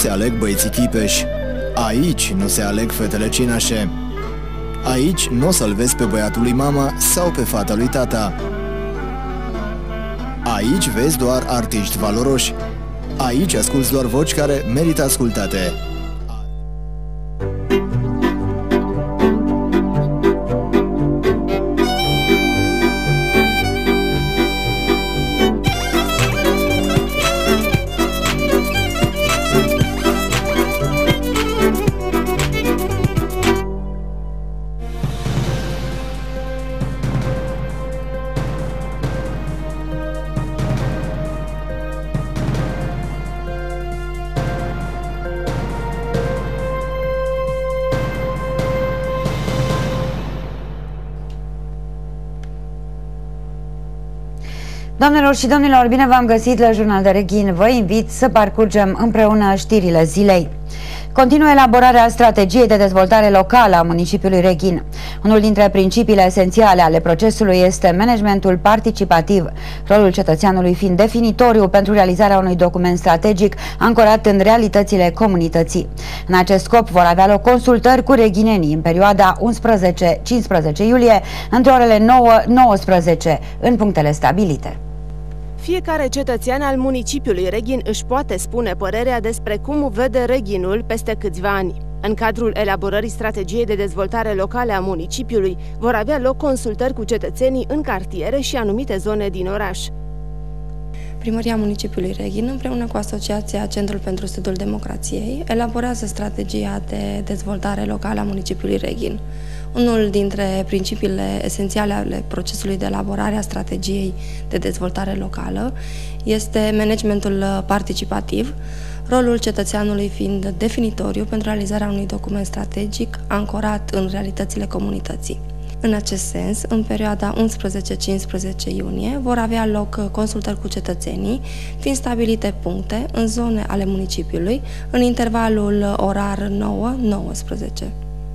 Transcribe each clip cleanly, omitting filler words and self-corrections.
se aleg băieții chipeși. Aici nu se aleg fetele cinașe. Aici nu o să-l vezi pe băiatul lui mama sau pe fata lui tata. Aici vezi doar artiști valoroși. Aici asculți doar voci care merită ascultate. Doamnelor și domnilor, bine v-am găsit la Jurnal de Reghin. Vă invit să parcurgem împreună știrile zilei. Continuă elaborarea strategiei de dezvoltare locală a municipiului Reghin. Unul dintre principiile esențiale ale procesului este managementul participativ, rolul cetățeanului fiind definitoriu pentru realizarea unui document strategic ancorat în realitățile comunității. În acest scop vor avea loc consultări cu reghinenii în perioada 11-15 iulie, între orele 9-19, în punctele stabilite. Fiecare cetățean al municipiului Reghin își poate spune părerea despre cum vede Reghinul peste câțiva ani. În cadrul elaborării strategiei de dezvoltare locale a municipiului vor avea loc consultări cu cetățenii în cartiere și anumite zone din oraș. Primăria municipiului Reghin, împreună cu Asociația Centrul pentru Studiul Democrației, elaborează strategia de dezvoltare locală a municipiului Reghin. Unul dintre principiile esențiale ale procesului de elaborare a strategiei de dezvoltare locală este managementul participativ, rolul cetățeanului fiind definitoriu pentru realizarea unui document strategic ancorat în realitățile comunității. În acest sens, în perioada 11-15 iunie vor avea loc consultări cu cetățenii, fiind stabilite puncte în zone ale municipiului, în intervalul orar 9-19.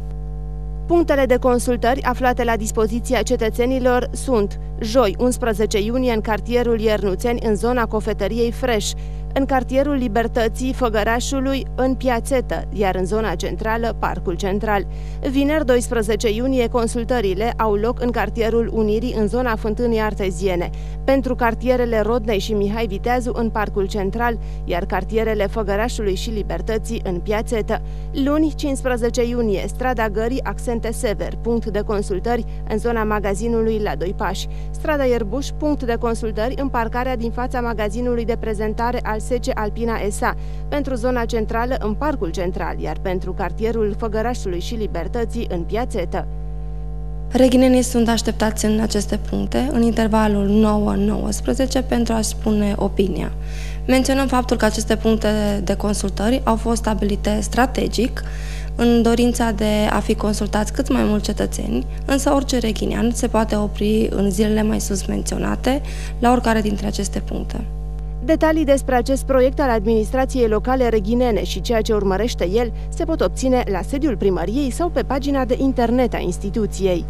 Punctele de consultări aflate la dispoziția cetățenilor sunt: joi, 11 iunie, în cartierul Iernuțeni, în zona cofetăriei Fresh, în cartierul Libertății Făgărașului, în Piațetă, iar în zona centrală, Parcul Central. Vineri, 12 iunie, consultările au loc în cartierul Unirii, în zona Fântânii Arteziene, pentru cartierele Rodnei și Mihai Viteazu, în Parcul Central, iar cartierele Făgărașului și Libertății, în Piațetă. Luni, 15 iunie, strada Gării, Accente Sever, punct de consultări în zona magazinului la Doi Pași. Strada Ierbuș, punct de consultări în parcarea din fața magazinului de prezentare al SC Alpina SA, pentru zona centrală în Parcul Central, iar pentru cartierul Făgărașului și Libertății în Piațetă. Reghinenii sunt așteptați în aceste puncte, în intervalul 9-19, pentru a-și spune opinia. Menționăm faptul că aceste puncte de consultări au fost stabilite strategic, în dorința de a fi consultați cât mai mulți cetățeni, însă orice reghinean se poate opri în zilele mai sus menționate, la oricare dintre aceste puncte. Detalii despre acest proiect al administrației locale reghinene și ceea ce urmărește el se pot obține la sediul primăriei sau pe pagina de internet a instituției.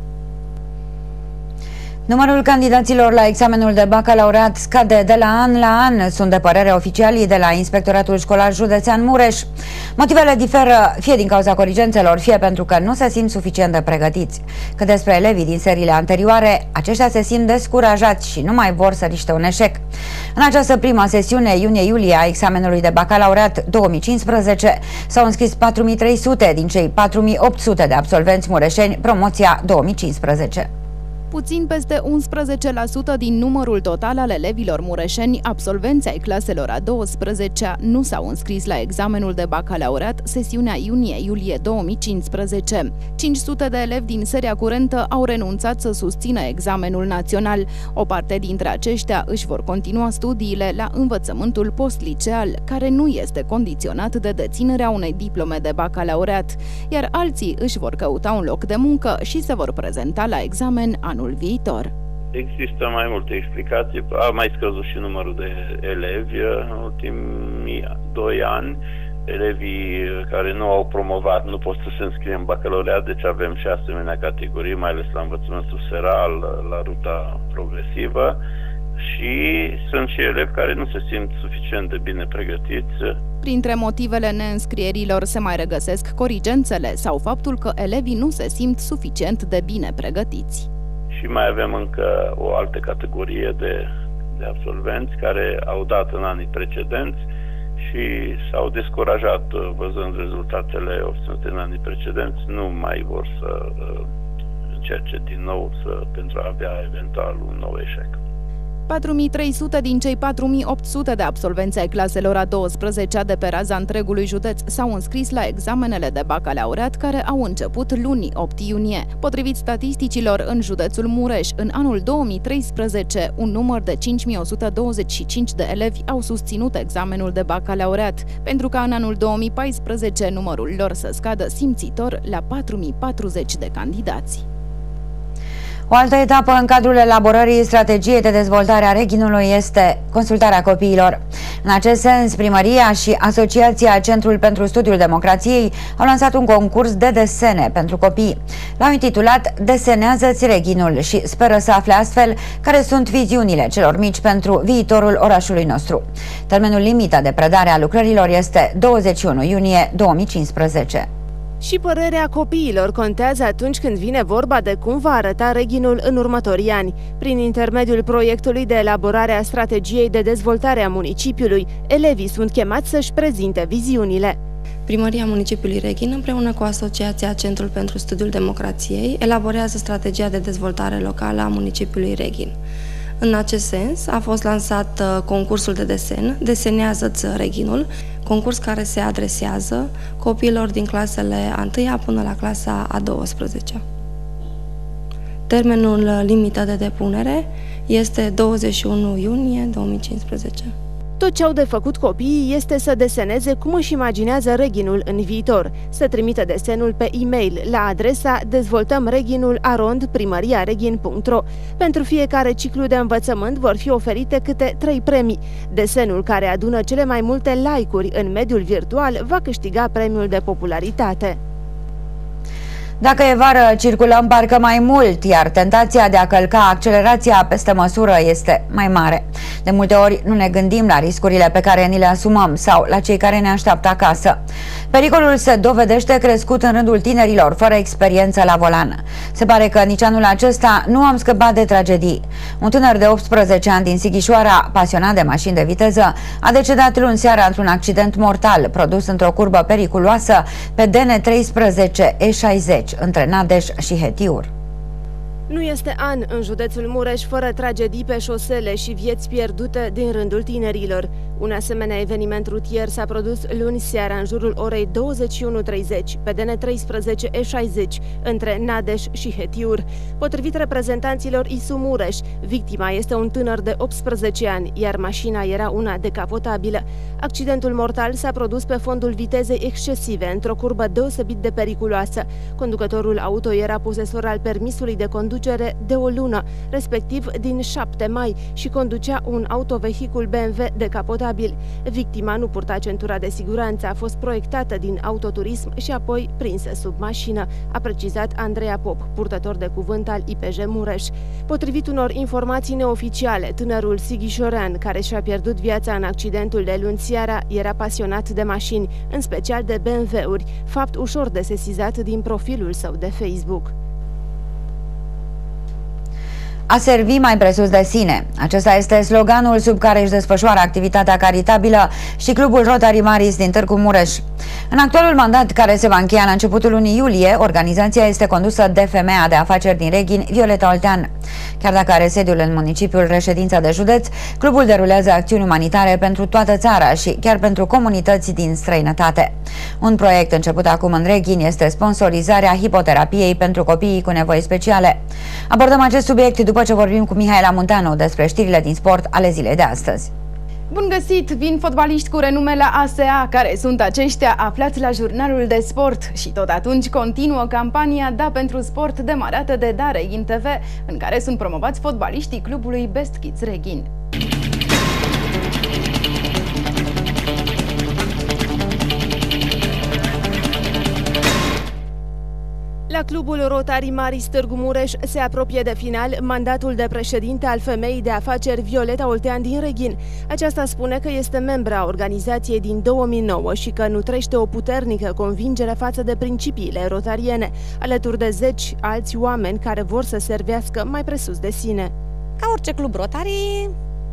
Numărul candidaților la examenul de bacalaureat scade de la an la an, sunt de părere oficialii de la Inspectoratul Școlar Județean Mureș. Motivele diferă fie din cauza corigențelor, fie pentru că nu se simt suficient de pregătiți. Cât despre elevii din seriile anterioare, aceștia se simt descurajați și nu mai vor să riște un eșec. În această prima sesiune, iunie-iulie, a examenului de bacalaureat 2015, s-au înscris 4.300 din cei 4.800 de absolvenți mureșeni, promoția 2015. Puțin peste 11% din numărul total al elevilor mureșeni, absolvenți ai claselor a 12-a, nu s-au înscris la examenul de bacalaureat sesiunea iunie-iulie 2015. 500 de elevi din seria curentă au renunțat să susțină examenul național. O parte dintre aceștia își vor continua studiile la învățământul postliceal, care nu este condiționat de deținerea unei diplome de bacalaureat, iar alții își vor căuta un loc de muncă și se vor prezenta la examen anul viitor. Există mai multe explicații. A mai scăzut și numărul de elevi în ultimii 2 ani. Elevii care nu au promovat nu pot să se înscrie în bacalaureat, deci avem și asemenea categorii, mai ales la învățământul seral, la ruta progresivă. și sunt și elevi care nu se simt suficient de bine pregătiți. Printre motivele neînscrierilor se mai regăsesc corigențele sau faptul că elevii nu se simt suficient de bine pregătiți. Și mai avem încă o altă categorie de absolvenți care au dat în anii precedenți și s-au descurajat văzând rezultatele obținute în anii precedenți, nu mai vor să încerce din nou pentru a avea eventual un nou eșec. 4.300 din cei 4.800 de absolvenți ai claselor a 12-a de pe raza întregului județ s-au înscris la examenele de bacalaureat care au început luni, 8 iunie. Potrivit statisticilor, în județul Mureș, în anul 2013, un număr de 5.125 de elevi au susținut examenul de bacalaureat, pentru ca în anul 2014 numărul lor să scadă simțitor la 4.040 de candidați. O altă etapă în cadrul elaborării strategiei de dezvoltare a Reghinului este consultarea copiilor. În acest sens, Primăria și Asociația Centrul pentru Studiul Democrației au lansat un concurs de desene pentru copii. L-au intitulat Desenează-ți Reghinul și speră să afle astfel care sunt viziunile celor mici pentru viitorul orașului nostru. Termenul limită de predare a lucrărilor este 21 iunie 2015. Și părerea copiilor contează atunci când vine vorba de cum va arăta Reghinul în următorii ani. Prin intermediul proiectului de elaborare a strategiei de dezvoltare a municipiului, elevii sunt chemați să-și prezinte viziunile. Primăria municipiului Reghin, împreună cu Asociația Centrul pentru Studiul Democrației, elaborează strategia de dezvoltare locală a municipiului Reghin. În acest sens, a fost lansat concursul de desen, Desenează-ți Reghinul, concurs care se adresează copiilor din clasele a 1-a până la clasa a 12-a. Termenul limită de depunere este 21 iunie 2015. Tot ce au de făcut copiii este să deseneze cum își imaginează Reghinul în viitor, să trimită desenul pe e-mail la adresa dezvoltămreghinul@primariareghin.ro. Pentru fiecare ciclu de învățământ vor fi oferite câte 3 premii. Desenul care adună cele mai multe like-uri în mediul virtual va câștiga premiul de popularitate. Dacă e vară, circulăm parcă mai mult, iar tentația de a călca accelerația peste măsură este mai mare. De multe ori nu ne gândim la riscurile pe care ni le asumăm sau la cei care ne așteaptă acasă. Pericolul se dovedește crescut în rândul tinerilor fără experiență la volan. Se pare că nici anul acesta nu am scăpat de tragedii. Un tânăr de 18 ani din Sighișoara, pasionat de mașini de viteză, a decedat luni seara într-un accident mortal produs într-o curbă periculoasă pe DN13 E60 între Nadeș și Hetiur. Nu este an în județul Mureș fără tragedii pe șosele și vieți pierdute din rândul tinerilor. Un asemenea eveniment rutier s-a produs luni seara în jurul orei 21:30 pe DN13 E60 între Nadeș și Hetiur. Potrivit reprezentanților ISU Mureș, victima este un tânăr de 18 ani, iar mașina era una decapotabilă. Accidentul mortal s-a produs pe fondul vitezei excesive, într-o curbă deosebit de periculoasă. Conducătorul auto era posesor al permisului de conducere de o lună, respectiv din 7 mai, și conducea un autovehicul BMW decapotabil. Victima nu purta centura de siguranță, a fost proiectată din autoturism și apoi prinsă sub mașină, a precizat Andreea Pop, purtător de cuvânt al IPJ Mureș. Potrivit unor informații neoficiale, tânărul sighișorean care și-a pierdut viața în accidentul de luni seara era pasionat de mașini, în special de BMW-uri, fapt ușor de sesizat din profilul său de Facebook. A servi mai presus de sine. Acesta este sloganul sub care își desfășoară activitatea caritabilă și Clubul Rotary Maris din Târgu Mureș. În actualul mandat, care se va încheia la începutul lunii iulie, organizația este condusă de femeia de afaceri din Reghin, Violeta Oltean. Chiar dacă are sediul în municipiul reședința de județ, clubul derulează acțiuni umanitare pentru toată țara și chiar pentru comunități din străinătate. Un proiect început acum în Reghin este sponsorizarea hipoterapiei pentru copiii cu nevoi speciale. Abordăm acest subiect după ce vorbim cu Mihaela Munteanu despre știrile din sport ale zilei de astăzi. Bun găsit! Vin fotbaliști cu renume la ASEA. Care sunt aceștia? Aflați la jurnalul de sport. Și tot atunci continuă campania Da pentru sport, demarată de Da Reghin TV, în care sunt promovați fotbaliștii clubului Best Kids Reghin. La La clubul Rotary Maris Târgu Mureș se apropie de final mandatul de președinte al femeii de afaceri Violeta Oltean din Reghin. Aceasta spune că este membră a organizației din 2009 și că nutrește o puternică convingere față de principiile rotariene, alături de zeci alți oameni care vor să servească mai presus de sine. Ca orice club Rotary,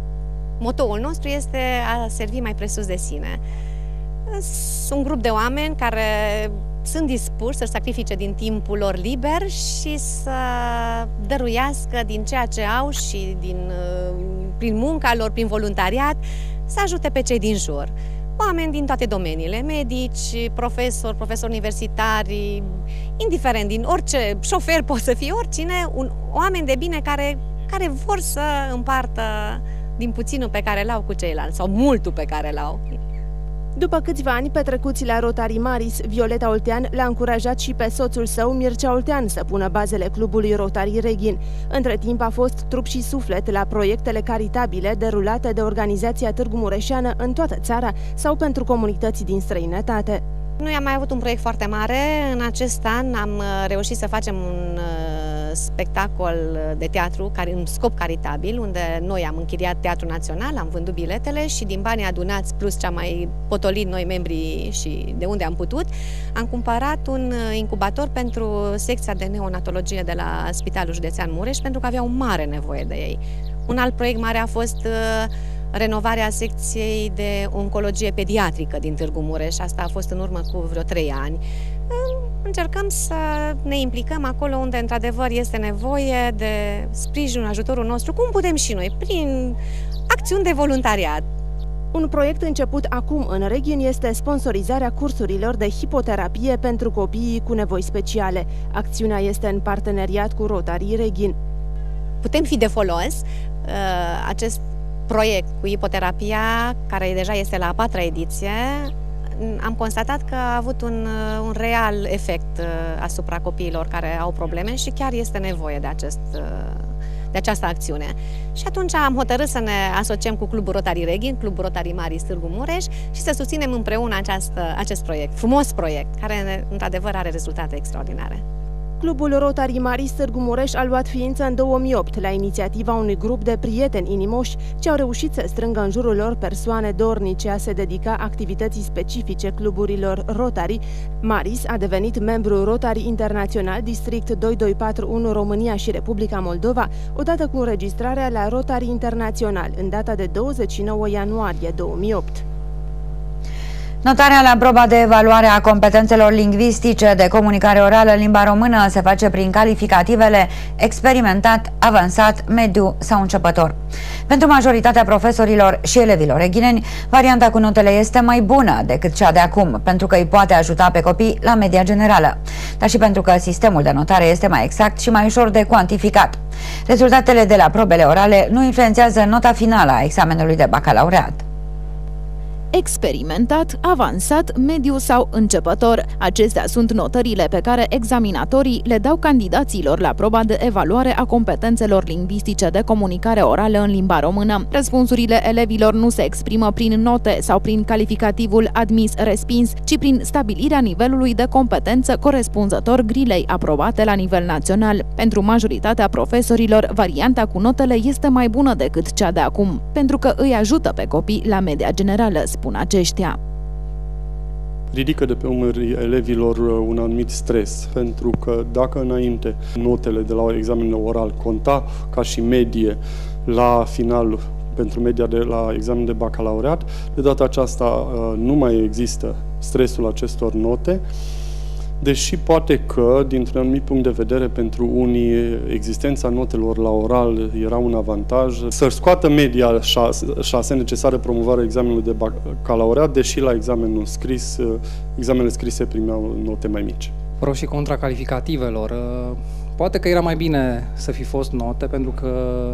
motoul nostru este a servi mai presus de sine. Sunt un grup de oameni care sunt dispuși să sacrifice din timpul lor liber și să dăruiască din ceea ce au și prin munca lor, prin voluntariat, să ajute pe cei din jur. Oameni din toate domeniile, medici, profesori universitari, indiferent, din orice șofer poate să fie oricine, oameni de bine care vor să împartă din puținul pe care l-au cu ceilalți, sau multul pe care l-au. După câțiva ani petrecuți la Rotary Maris, Violeta Oltean l-a încurajat și pe soțul său, Mircea Oltean, să pună bazele clubului Rotary Reghin. Între timp a fost trup și suflet la proiectele caritabile derulate de organizația Târgu Mureșeană în toată țara sau pentru comunități din străinătate. Noi am mai avut un proiect foarte mare. În acest an am reușit să facem un spectacol de teatru în scop caritabil, unde noi am închiriat Teatrul Național, am vândut biletele și din banii adunați, plus ce am mai potolit noi membrii și de unde am putut, am cumpărat un incubator pentru secția de neonatologie de la Spitalul Județean Mureș, pentru că aveau mare nevoie de ei. Un alt proiect mare a fost renovarea secției de oncologie pediatrică din Târgu Mureș. Asta a fost în urmă cu vreo 3 ani. Încercăm să ne implicăm acolo unde într-adevăr este nevoie de sprijinul, ajutorul nostru, cum putem și noi, prin acțiuni de voluntariat. Un proiect început acum în Reghin este sponsorizarea cursurilor de hipoterapie pentru copiii cu nevoi speciale. Acțiunea este în parteneriat cu Rotary Reghin. Putem fi de folos. Acest proiect cu hipoterapia, care deja este la a 4-a ediție, am constatat că a avut un real efect asupra copiilor care au probleme și chiar este nevoie de această acțiune. Și atunci am hotărât să ne asociem cu Clubul Rotary Reghin, Clubul Rotary Maris Târgu Mureș și să susținem împreună acest proiect, frumos proiect, care într-adevăr are rezultate extraordinare. Clubul Rotary Maris Târgu Mureș a luat ființă în 2008 la inițiativa unui grup de prieteni inimoși ce au reușit să strângă în jurul lor persoane dornice a se dedica activității specifice cluburilor Rotary. Maris a devenit membru Rotary Internațional District 2241 România și Republica Moldova, odată cu înregistrarea la Rotary Internațional în data de 29 ianuarie 2008. Notarea la proba de evaluare a competențelor lingvistice de comunicare orală în limba română se face prin calificativele experimentat, avansat, mediu sau începător. Pentru majoritatea profesorilor și elevilor reghineni, varianta cu notele este mai bună decât cea de acum, pentru că îi poate ajuta pe copii la media generală, dar și pentru că sistemul de notare este mai exact și mai ușor de cuantificat. Rezultatele de la probele orale nu influențează nota finală a examenului de bacalaureat. Experimentat, avansat, mediu sau începător. Acestea sunt notările pe care examinatorii le dau candidaților la proba de evaluare a competențelor lingvistice de comunicare orală în limba română. Răspunsurile elevilor nu se exprimă prin note sau prin calificativul admis-respins, ci prin stabilirea nivelului de competență corespunzător grilei aprobate la nivel național. Pentru majoritatea profesorilor, varianta cu notele este mai bună decât cea de acum, pentru că îi ajută pe copii la media generală, spun aceștia. Ridică de pe umerii elevilor un anumit stres, pentru că dacă înainte notele de la examenul oral conta ca și medie la final pentru media de la examen de bacalaureat, de data aceasta nu mai există stresul acestor note, deși poate că, dintr-un anumit punct de vedere, pentru unii existența notelor la oral era un avantaj să scoată media 6 necesară promovarea examenului de bacalaureat, deși la examenul scris, examenele scrise primeau note mai mici. Pro și contra calificativelor. Poate că era mai bine să fi fost note, pentru că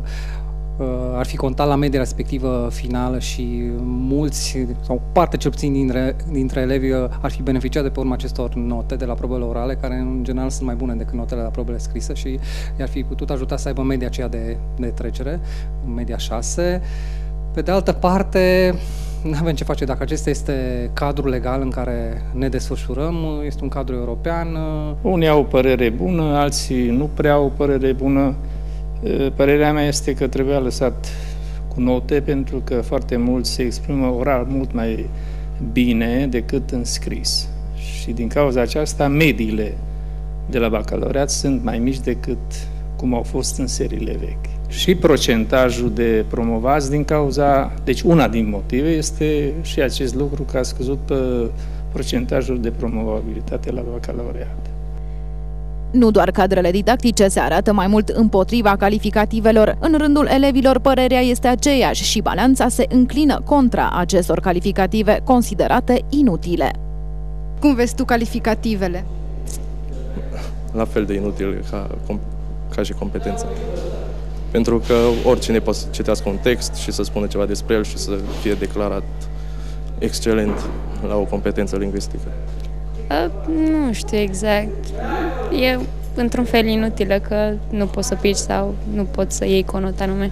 ar fi contat la media respectivă finală și mulți, sau parte cel puțin dintre elevi ar fi beneficiat de pe urma acestor note de la probele orale, care în general sunt mai bune decât notele la probele scrise și i-ar fi putut ajuta să aibă media aceea de trecere, media 6. Pe de altă parte, nu avem ce face. Dacă acesta este cadrul legal în care ne desfășurăm, este un cadru european. Unii au o părere bună, alții nu prea au o părere bună. Părerea mea este că trebuia lăsat cu note, pentru că foarte mulți se exprimă oral mult mai bine decât în scris. Și din cauza aceasta, mediile de la bacalaureat sunt mai mici decât cum au fost în seriile vechi. Și procentajul de promovați din cauza... Deci una din motive este și acest lucru, că a scăzut pe procentajul de promovabilitate la bacalaureat. Nu doar cadrele didactice se arată mai mult împotriva calificativelor. În rândul elevilor părerea este aceeași și balanța se înclină contra acestor calificative considerate inutile. Cum vezi tu calificativele? La fel de inutile ca și competența. Pentru că oricine poate să citească un text și să spună ceva despre el și să fie declarat excelent la o competență lingvistică. Nu știu exact. E într-un fel inutilă, că nu poți să pici sau nu poți să iei conota anume.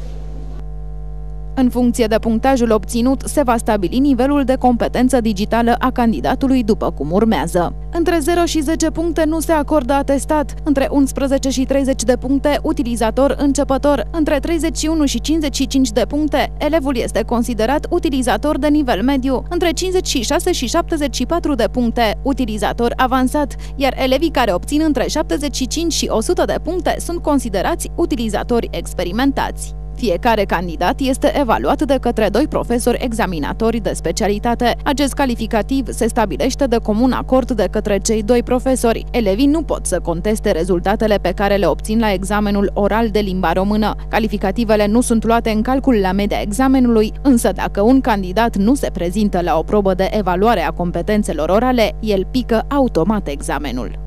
În funcție de punctajul obținut, se va stabili nivelul de competență digitală a candidatului după cum urmează. Între 0 și 10 puncte nu se acordă atestat, între 11 și 30 de puncte, utilizator începător, între 31 și 55 de puncte, elevul este considerat utilizator de nivel mediu, între 56 și 74 de puncte, utilizator avansat, iar elevii care obțin între 75 și 100 de puncte sunt considerați utilizatori experimentați. Fiecare candidat este evaluat de către 2 profesori examinatori de specialitate. Acest calificativ se stabilește de comun acord de către cei 2 profesori. Elevii nu pot să conteste rezultatele pe care le obțin la examenul oral de limba română. Calificativele nu sunt luate în calcul la media examenului, însă dacă un candidat nu se prezintă la o probă de evaluare a competențelor orale, el pică automat examenul.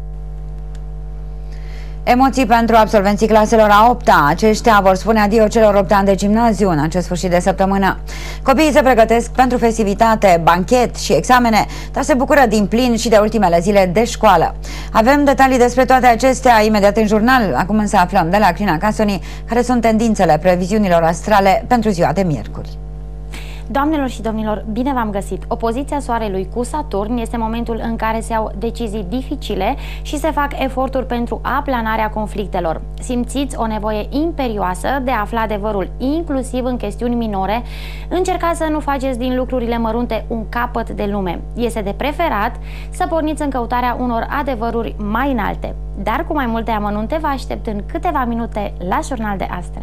Emoții pentru absolvenții claselor a 8-a. Aceștia vor spune adio celor 8 ani de gimnaziu în acest sfârșit de săptămână. Copiii se pregătesc pentru festivitate, banchet și examene, dar se bucură din plin și de ultimele zile de școală. Avem detalii despre toate acestea imediat în jurnal. Acum însă aflăm de la Crina Casoni care sunt tendințele previziunilor astrale pentru ziua de miercuri. Doamnelor și domnilor, bine v-am găsit! Opoziția Soarelui cu Saturn este momentul în care se iau decizii dificile și se fac eforturi pentru aplanarea conflictelor. Simțiți o nevoie imperioasă de a afla adevărul, inclusiv în chestiuni minore. Încercați să nu faceți din lucrurile mărunte un capăt de lume. Este de preferat să porniți în căutarea unor adevăruri mai înalte. Dar cu mai multe amănunte vă aștept în câteva minute la Jurnal de Astre.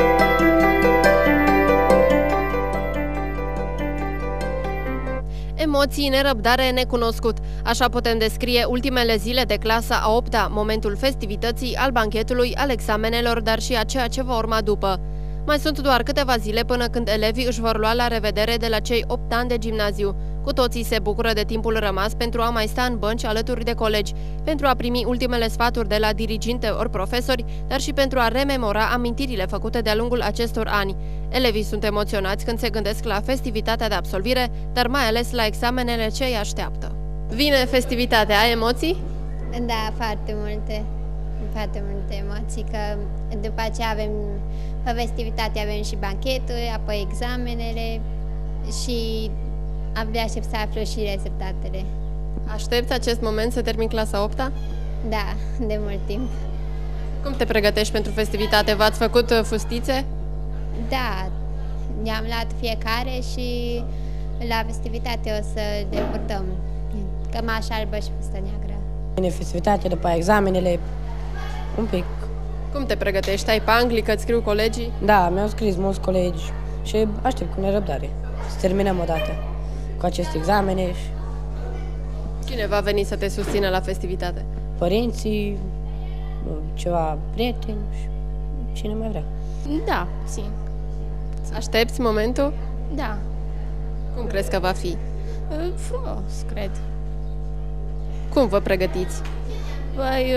Emoții, nerăbdare, necunoscut. Așa putem descrie ultimele zile de clasa a 8-a, momentul festivității, al banchetului, al examenelor, dar și a ceea ce va urma după. Mai sunt doar câteva zile până când elevii își vor lua la revedere de la cei 8 ani de gimnaziu. Cu toții se bucură de timpul rămas pentru a mai sta în bănci alături de colegi, pentru a primi ultimele sfaturi de la diriginte ori profesori, dar și pentru a rememora amintirile făcute de-a lungul acestor ani. Elevii sunt emoționați când se gândesc la festivitatea de absolvire, dar mai ales la examenele ce îi așteaptă. Vine festivitatea, ai emoții? Da, foarte multe. Foarte multe emoții, că după aceea avem pe festivitate, avem și banchetul, apoi examenele și abia aștept să aflu și rezultatele. Aștepți acest moment să termin clasa 8-a? Da, de mult timp. Cum te pregătești pentru festivitate? V-ați făcut fustițe? Da, ne-am luat fiecare și la festivitate o să le purtăm. Cămașa albă și fustă neagră. Vine festivitatea, după examenele, un pic. Cum te pregătești? Ai pe anglică, îți scriu colegii? Da, mi-au scris mulți colegi și aștept cu nerăbdare să terminăm odată cu aceste examene. Cine va veni să te susțină la festivitate? Părinții, ceva prieteni și cine mai vrea. Da, sim. Aștepți momentul? Da. Cum crezi că va fi? Frumos, cred. Cum vă pregătiți? Păi,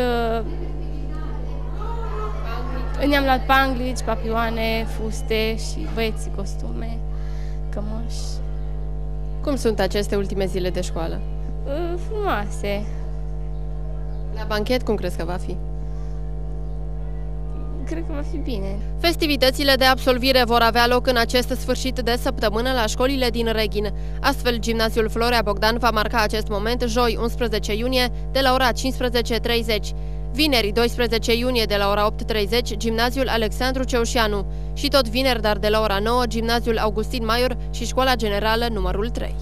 ne-am luat panglici, papioane, fuste și băieții costume, cămăși. Cum sunt aceste ultime zile de școală? Frumoase. La banchet cum crezi că va fi? cred că va fi bine. Festivitățile de absolvire vor avea loc în acest sfârșit de săptămână la școlile din Reghin. Astfel, Gimnaziul Florea Bogdan va marca acest moment joi 11 iunie de la ora 15:30. Vineri 12 iunie de la ora 8:30, Gimnaziul Alexandru Ceușianu și tot vineri, dar de la ora 9, Gimnaziul Augustin Maior și Școala Generală numărul 3.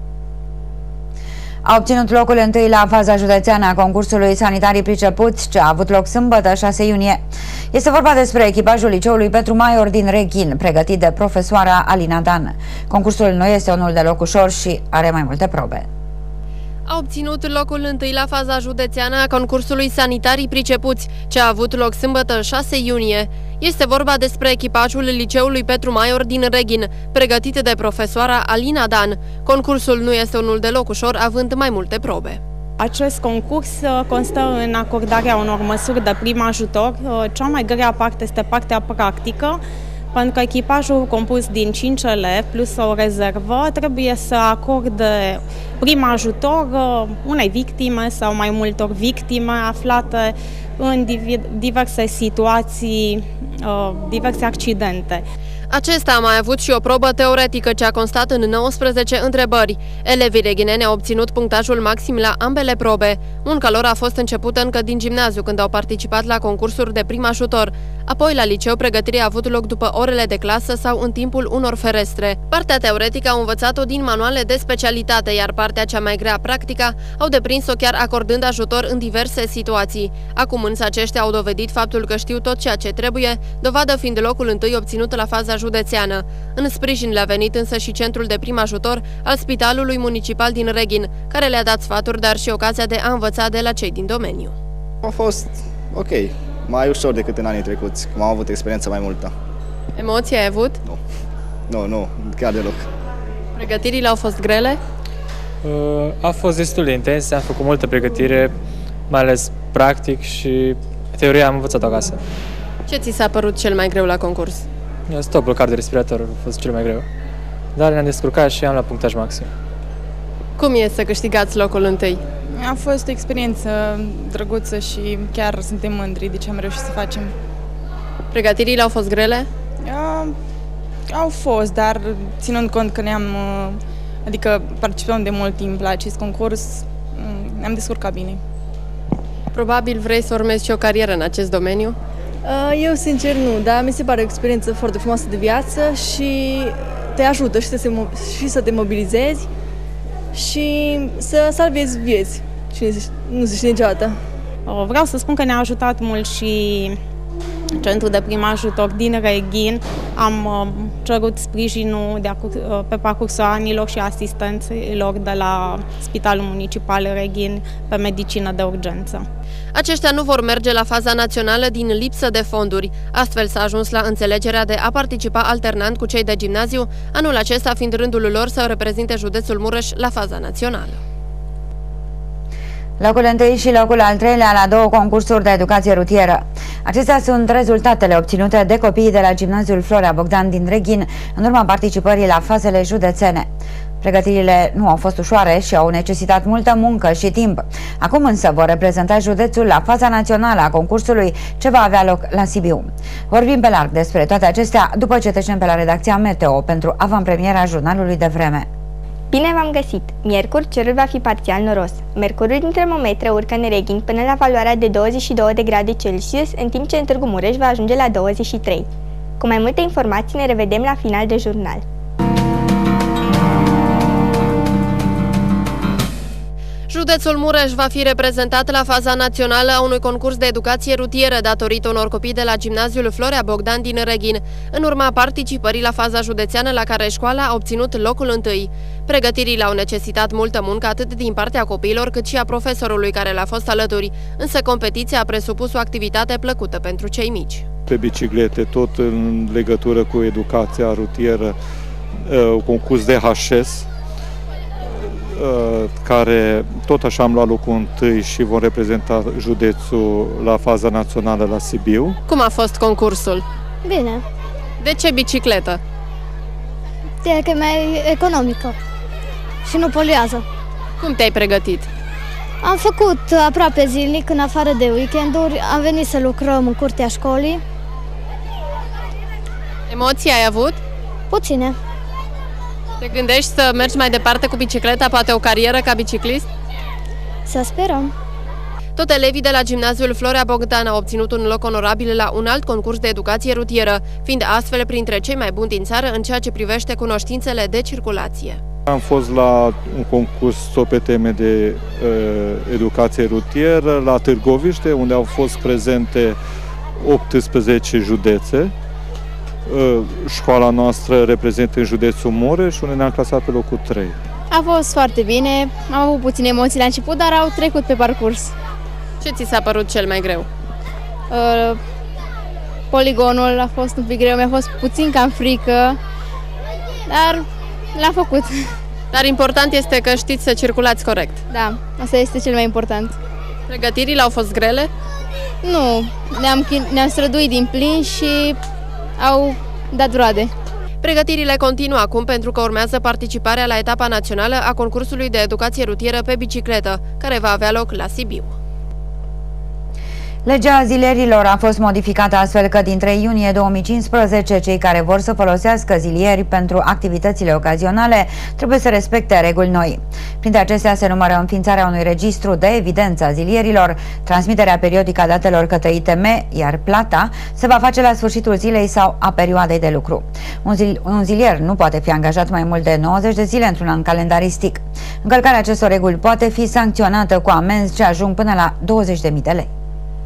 A obținut locul întâi la faza județeană a concursului Sanitarii Pricepuți, ce a avut loc sâmbătă 6 iunie. Este vorba despre echipajul liceului Petru Maior din Reghin, pregătit de profesoara Alina Dan. Concursul nu este unul deloc ușor și are mai multe probe. A obținut locul întâi la faza județeană a concursului Sanitarii Pricepuți, ce a avut loc sâmbătă 6 iunie. Este vorba despre echipajul liceului Petru Maior din Reghin, pregătit de profesoara Alina Dan. Concursul nu este unul deloc ușor, având mai multe probe. Acest concurs constă în acordarea unor măsuri de prim ajutor. Cea mai grea parte este partea practică, pentru că echipajul compus din 5 elevi plus o rezervă trebuie să acorde prim ajutor unei victime sau mai multor victime aflate în diverse situații, diverse accidente. Acesta a mai avut și o probă teoretică ce a constat în 19 întrebări. Elevii reghineni au obținut punctajul maxim la ambele probe. Munca lor a fost începută încă din gimnaziu, când au participat la concursuri de prim ajutor. Apoi, la liceu, pregătirea a avut loc după orele de clasă sau în timpul unor ferestre. Partea teoretică au învățat-o din manuale de specialitate, iar partea cea mai grea, practica, au deprins-o chiar acordând ajutor în diverse situații. Acum însă aceștia au dovedit faptul că știu tot ceea ce trebuie, dovadă fiind locul întâi obținut la faza județeană. În sprijin le-a venit însă și centrul de prim ajutor al Spitalului Municipal din Reghin, care le-a dat sfaturi, dar și ocazia de a învăța de la cei din domeniu. A fost ok, mai ușor decât în anii trecuți, cum am avut experiență mai multă. Emoții ai avut? Nu, chiar deloc. Pregătirile au fost grele? A fost destul de intens, am făcut multă pregătire, mai ales practic, și teoria am învățat acasă. Ce ți s-a părut cel mai greu la concurs? Stop, blocare de respirator a fost cel mai greu. Dar ne-am descurcat și am luat punctaj maxim. Cum e să câștigați locul întâi? A fost o experiență drăguță și chiar suntem mândri de ce am reușit să facem. Pregătirile au fost grele? Au fost, dar ținând cont că adică participăm de mult timp la acest concurs, ne-am descurcat bine. Probabil vrei să urmezi și o carieră în acest domeniu? Eu, sincer, nu, dar mi se pare o experiență foarte frumoasă de viață și te ajută și să te mobilizezi și să salvezi vieți. Și nu se știe niciodată. Vreau să spun că ne-a ajutat mult și Centrul de Prim Ajutor din Reghin. Am cerut sprijinul pe parcursul anilor și asistenților de la Spitalul Municipal Reghin pe medicină de urgență. Aceștia nu vor merge la faza națională din lipsă de fonduri. Astfel s-a ajuns la înțelegerea de a participa alternant cu cei de gimnaziu, anul acesta fiind rândul lor să reprezinte județul Mureș la faza națională. Locul întâi și locul al treilea la două concursuri de educație rutieră. Acestea sunt rezultatele obținute de copiii de la Gimnaziul Florea Bogdan din Reghin în urma participării la fazele județene. Pregătirile nu au fost ușoare și au necesitat multă muncă și timp. Acum însă vor reprezenta județul la faza națională a concursului ce va avea loc la Sibiu. Vorbim pe larg despre toate acestea după ce trecem pe la redacția Meteo pentru avantpremiera jurnalului de vreme. Bine v-am găsit! Miercuri, cerul va fi parțial noros. Mercurul din termometre urcă în Reghin până la valoarea de 22 de grade Celsius, în timp ce în Târgu Mureș va ajunge la 23. Cu mai multe informații ne revedem la final de jurnal. Județul Mureș va fi reprezentat la faza națională a unui concurs de educație rutieră datorită unor copii de la Gimnaziul Florea Bogdan din Reghin, în urma participării la faza județeană la care școala a obținut locul întâi. Pregătirile au necesitat multă muncă atât din partea copiilor cât și a profesorului care le-a fost alături, însă competiția a presupus o activitate plăcută pentru cei mici. Pe biciclete, tot în legătură cu educația rutieră, concurs de HS, care tot așa am luat locul întâi și vom reprezenta județul la faza națională la Sibiu. Cum a fost concursul? Bine. De ce bicicletă? E că e mai economică și nu poluează. Cum te-ai pregătit? Am făcut aproape zilnic, în afară de weekenduri. Am venit să lucrăm în curtea școlii Emoții ai avut? Puține. Te gândești să mergi mai departe cu bicicleta, poate o carieră ca biciclist? Să sperăm. Tot elevii de la Gimnaziul Florea Bogdan au obținut un loc onorabil la un alt concurs de educație rutieră, fiind astfel printre cei mai buni din țară în ceea ce privește cunoștințele de circulație. Am fost la un concurs tot pe teme de educație rutieră la Târgoviște, unde au fost prezente 18 județe. Școala noastră reprezintă în județul Mureș, unde ne-am clasat pe locul 3. A fost foarte bine, am avut puține emoții la început, dar au trecut pe parcurs. Ce ți s-a părut cel mai greu? Poligonul a fost un pic greu, mi-a fost puțin cam frică, dar l-am făcut. Dar important este că știți să circulați corect. Da, asta este cel mai important. Pregătirile au fost grele? Nu, ne-am străduit din plin și au dat roade. Pregătirile continuă acum pentru că urmează participarea la etapa națională a concursului de educație rutieră pe bicicletă, care va avea loc la Sibiu. Legea azilierilor a fost modificată astfel că din 3 iunie 2015 cei care vor să folosească zilieri pentru activitățile ocazionale trebuie să respecte reguli noi. Printre acestea se numără înființarea unui registru de evidență a zilierilor, transmiterea periodică a datelor către ITM, iar plata se va face la sfârșitul zilei sau a perioadei de lucru. Un zilier nu poate fi angajat mai mult de 90 de zile într-un an calendaristic. Încălcarea acestor reguli poate fi sancționată cu amenzi ce ajung până la 20.000 de lei.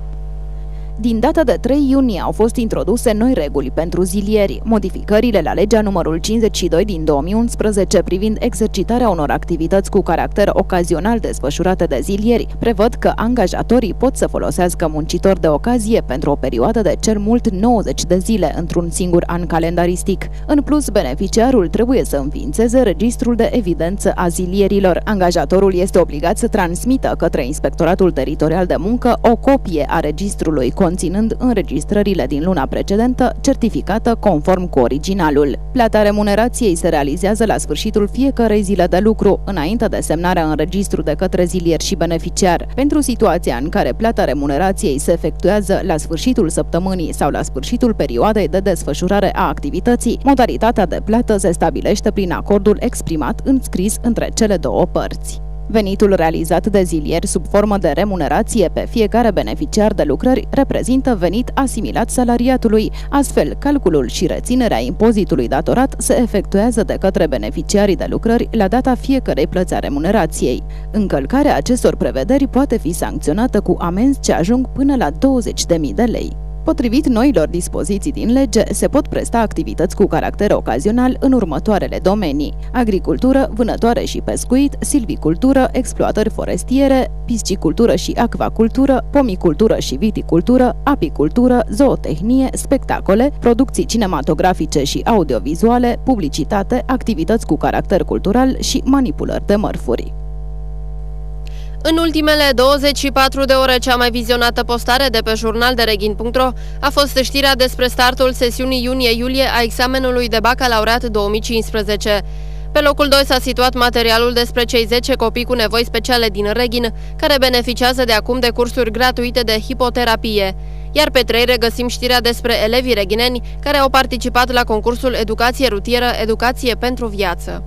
Din data de 3 iunie au fost introduse noi reguli pentru zilieri. Modificările la legea numărul 52 din 2011 privind exercitarea unor activități cu caracter ocazional desfășurate de zilieri prevăd că angajatorii pot să folosească muncitori de ocazie pentru o perioadă de cel mult 90 de zile într-un singur an calendaristic. În plus, beneficiarul trebuie să înființeze registrul de evidență a zilierilor. Angajatorul este obligat să transmită către Inspectoratul Teritorial de Muncă o copie a registrului conținând înregistrările din luna precedentă, certificată conform cu originalul. Plata remunerației se realizează la sfârșitul fiecărei zile de lucru, înainte de semnarea în registru de către zilier și beneficiar. Pentru situația în care plata remunerației se efectuează la sfârșitul săptămânii sau la sfârșitul perioadei de desfășurare a activității, modalitatea de plată se stabilește prin acordul exprimat în scris între cele două părți. Venitul realizat de zilier sub formă de remunerație pe fiecare beneficiar de lucrări reprezintă venit asimilat salariatului. Astfel, calculul și reținerea impozitului datorat se efectuează de către beneficiarii de lucrări la data fiecărei plăți a remunerației. Încălcarea acestor prevederi poate fi sancționată cu amenzi ce ajung până la 20.000 de lei. Potrivit noilor dispoziții din lege, se pot presta activități cu caracter ocazional în următoarele domenii: agricultură, vânătoare și pescuit, silvicultură, exploatări forestiere, piscicultură și acvacultură, pomicultură și viticultură, apicultură, zootehnie, spectacole, producții cinematografice și audiovizuale, publicitate, activități cu caracter cultural și manipulări de mărfuri. În ultimele 24 de ore, cea mai vizionată postare de pe jurnaldereghin.ro a fost știrea despre startul sesiunii iunie-iulie a examenului de bacalaureat 2015. Pe locul 2 s-a situat materialul despre cei 10 copii cu nevoi speciale din Reghin, care beneficiază de acum de cursuri gratuite de hipoterapie. Iar pe 3 regăsim știrea despre elevii reghineni care au participat la concursul Educație rutieră, Educație pentru viață.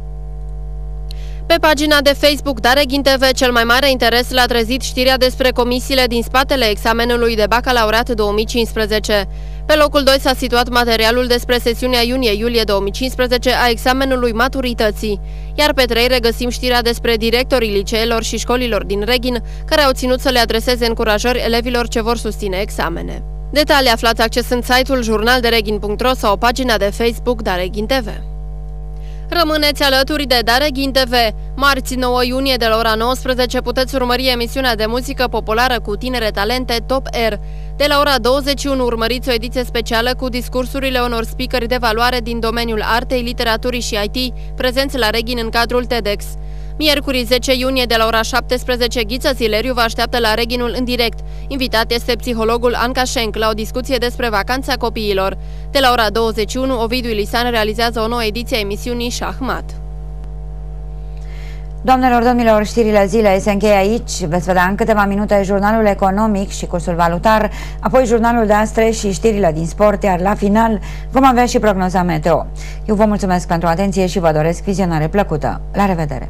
Pe pagina de Facebook Dareghin TV, cel mai mare interes l-a trezit știrea despre comisiile din spatele examenului de bacalaureat 2015. Pe locul 2 s-a situat materialul despre sesiunea iunie-iulie 2015 a examenului maturității, iar pe 3 regăsim știrea despre directorii liceelor și școlilor din Reghin, care au ținut să le adreseze încurajări elevilor ce vor susține examene. Detalii aflați accesând site-ul jurnaldereghin.ro sau pagina de Facebook Dareghin TV. Rămâneți alături de Dareghin TV. Marți 9 iunie de la ora 19 puteți urmări emisiunea de muzică populară cu tinere talente Top Air. De la ora 21 urmăriți o ediție specială cu discursurile unor speakeri de valoare din domeniul artei, literaturii și IT, prezenți la Reghin în cadrul TEDx. Miercuri 10 iunie de la ora 17, Ghiță Zileriu vă așteaptă la Reghinul în direct. Invitat este psihologul Anca Schenk la o discuție despre vacanța copiilor. De la ora 21, Ovidiu Ilisan realizează o nouă ediție a emisiunii Șahmat. Doamnelor, domnilor, știrile zilei se încheie aici. Veți vedea în câteva minute jurnalul economic și cursul valutar, apoi jurnalul de astăzi și știrile din sport, iar la final vom avea și prognoza meteo. Eu vă mulțumesc pentru atenție și vă doresc vizionare plăcută. La revedere!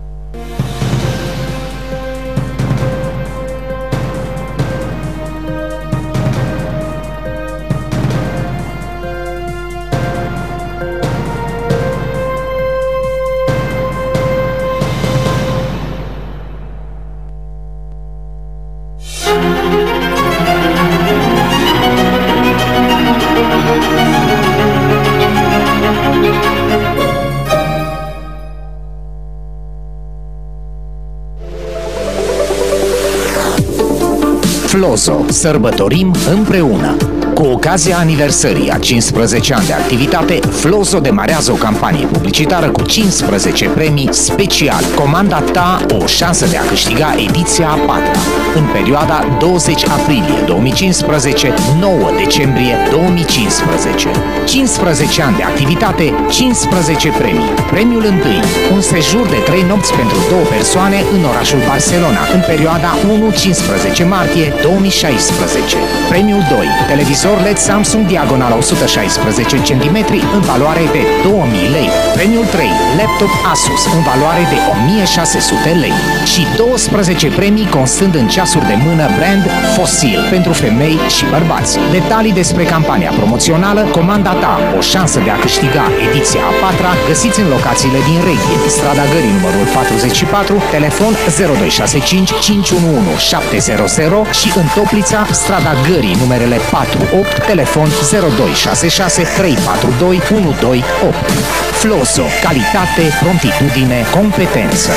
Flozo. Sărbătorim împreună! Cu ocazia aniversării a 15 ani de activitate, Flozo demarează o campanie publicitară cu 15 premii special. Comanda ta, o șansă de a câștiga ediția a 4-a. În perioada 20 aprilie 2015, 9 decembrie 2015. 15 ani de activitate, 15 premii. Premiul 1, un sejur de 3 nopți pentru 2 persoane în orașul Barcelona, în perioada 1-15 martie 2016. Premiul 2, televizor LED Samsung diagonal 116 cm în valoare de 2000 lei. Premiul 3, laptop Asus în valoare de 1600 lei. Și 12 premii constând în ceasuri de mână brand Fossil pentru femei și bărbați. Detalii despre campania promoțională, comanda ta, o șansă de a câștiga ediția a 4-a, găsiți în locațiile din Reghin, strada Gării numărul 44, telefon 0265 511 700 și în Toplița, strada Gării numerele 48, telefon 0266 342 128. Flozo, calitate, promptitudine, competență.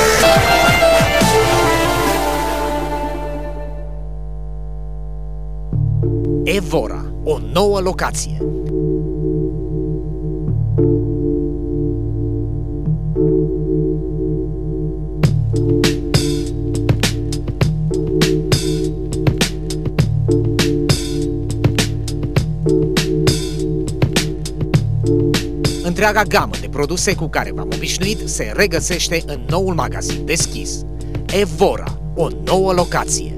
Evora, o nouă locație. Întreaga gamă de produse cu care v-am obișnuit se regăsește în noul magazin deschis. Evora, o nouă locație.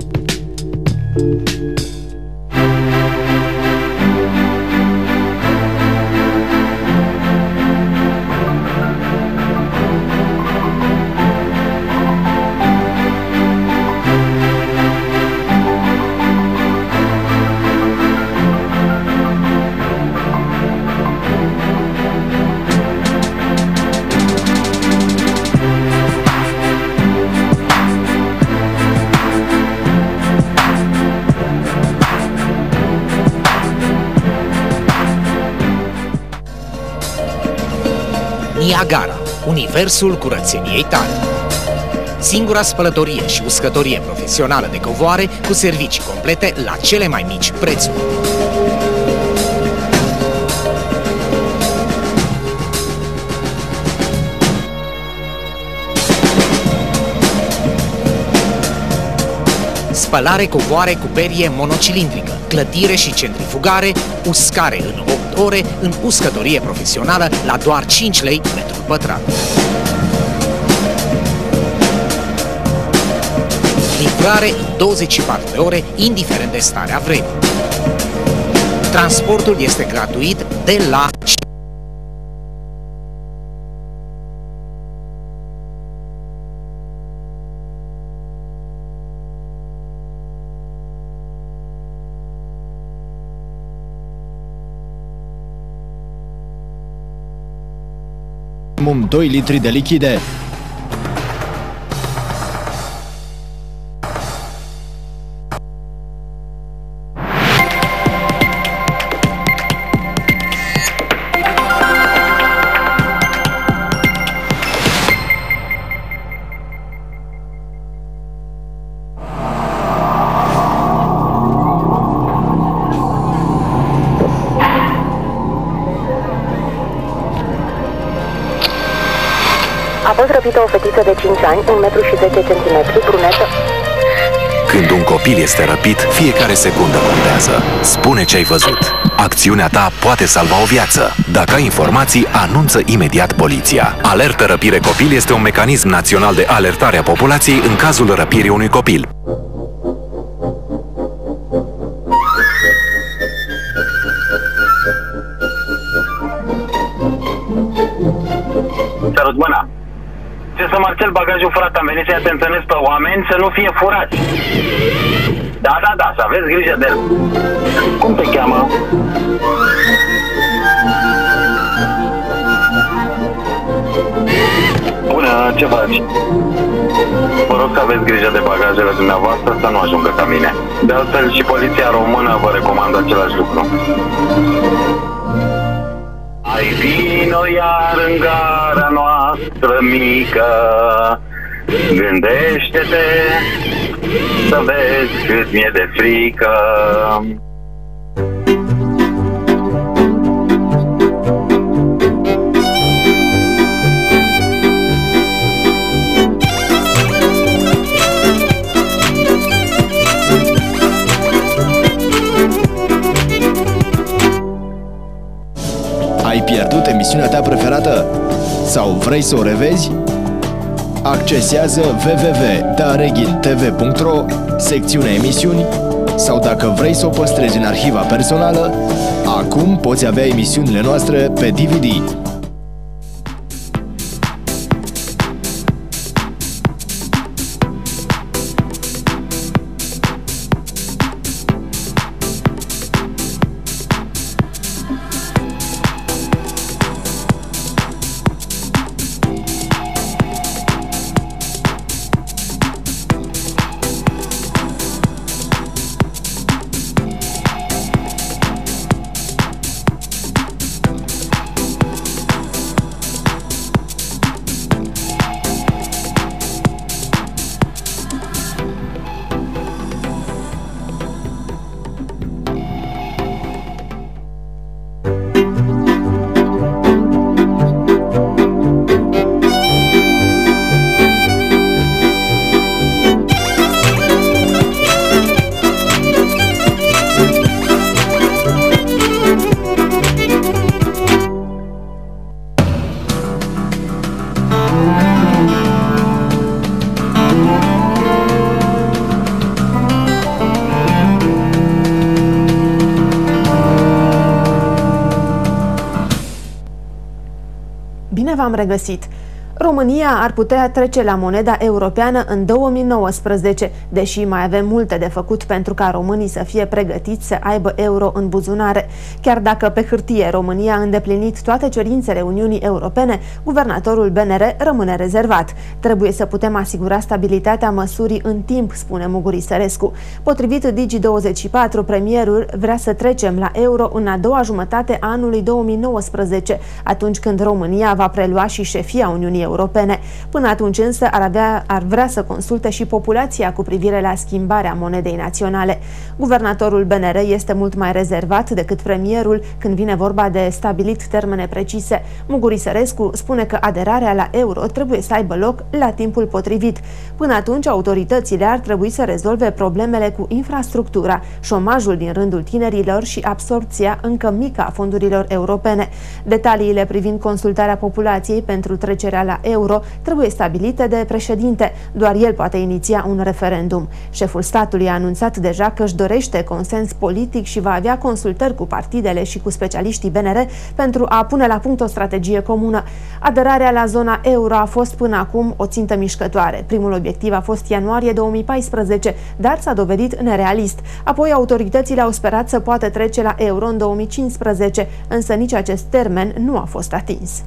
Niagara, universul curățeniei tale. Singura spălătorie și uscătorie profesională de covoare cu servicii complete la cele mai mici prețuri. Spălare covoare cu perie monocilindrică, clătire și centrifugare, uscare în 8 ore, în uscătorie profesională la doar 5 lei metrul pătrat. Livrare în 24 de ore, indiferent de starea vremii. Transportul este gratuit de la minimum 2 litri de lichide. A fost răpită o fetiță de 5 ani, 1 metru și 10 cm, brunetă. Când un copil este răpit, fiecare secundă contează. Spune ce ai văzut. Acțiunea ta poate salva o viață. Dacă ai informații, anunță imediat poliția. Alertă Răpire Copil este un mecanism național de alertare a populației în cazul răpirii unui copil. Sărut mâna. Ce să Marcel, bagajul furat, am venit să-i atenționez pe oameni să nu fie furați. Da, să aveți grijă de el. Cum te cheamă? Bună, ce faci? Vă rog să aveți grijă de bagajele dumneavoastră să nu ajungă ca mine. De altfel și poliția română vă recomandă același lucru. Hai vino iar în gara noastră mică, gândește-te să vezi cât mi-e de frică. Ai pierdut emisiunea ta preferată? Sau vrei să o revezi? Accesează www.dareghiltv.ro, secțiunea emisiuni, sau dacă vrei să o păstrezi în arhiva personală, acum poți avea emisiunile noastre pe DVD. V-am regăsit. România ar putea trece la moneda europeană în 2019, deși mai avem multe de făcut pentru ca românii să fie pregătiți să aibă euro în buzunare. Chiar dacă pe hârtie România a îndeplinit toate cerințele Uniunii Europene, guvernatorul BNR rămâne rezervat. Trebuie să putem asigura stabilitatea măsurii în timp, spune Muguri Sărescu. Potrivit Digi24, premierul vrea să trecem la euro în a doua jumătate a anului 2019, atunci când România va prelua și șefia Uniunii Europene. Până atunci însă ar vrea să consulte și populația cu privire la schimbarea monedei naționale. Guvernatorul BNR este mult mai rezervat decât premierul când vine vorba de stabilit termene precise. Muguri Sărescu spune că aderarea la euro trebuie să aibă loc la timpul potrivit. Până atunci, autoritățile ar trebui să rezolve problemele cu infrastructura, șomajul din rândul tinerilor și absorbția încă mică a fondurilor europene. Detaliile privind consultarea populației pentru trecerea la euro trebuie stabilite de președinte. Doar el poate iniția un referendum. Șeful statului a anunțat deja că își dorește consens politic și va avea consultări cu partidele și cu specialiștii BNR pentru a pune la punct o strategie comună. Aderarea la zona euro a fost până acum o țintă mișcătoare. Primul obiectiv a fost ianuarie 2014, dar s-a dovedit nerealist. Apoi autoritățile au sperat să poată trece la euro în 2015, însă nici acest termen nu a fost atins.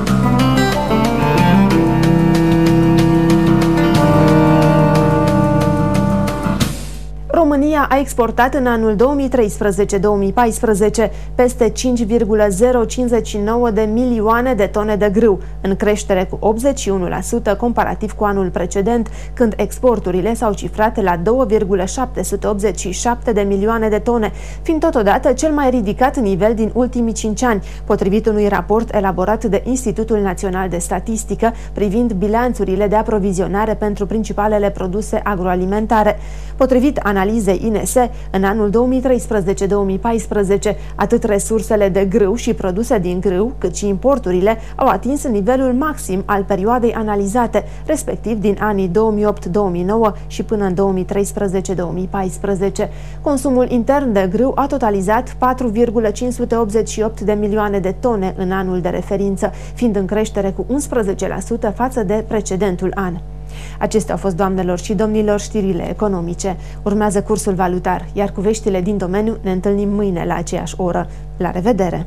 România a exportat în anul 2013-2014 peste 5,059 de milioane de tone de grâu, în creștere cu 81% comparativ cu anul precedent, când exporturile s-au cifrat la 2,787 de milioane de tone, fiind totodată cel mai ridicat nivel din ultimii 5 ani, potrivit unui raport elaborat de Institutul Național de Statistică privind bilanțurile de aprovizionare pentru principalele produse agroalimentare. Potrivit analizei INS, în anul 2013-2014, atât resursele de grâu și produse din grâu, cât și importurile au atins nivelul maxim al perioadei analizate, respectiv din anii 2008-2009 și până în 2013-2014. Consumul intern de grâu a totalizat 4,588 de milioane de tone în anul de referință, fiind în creștere cu 11% față de precedentul an. Acestea au fost, doamnelor și domnilor, știrile economice. Urmează cursul valutar, iar cu veștile din domeniu ne întâlnim mâine la aceeași oră. La revedere!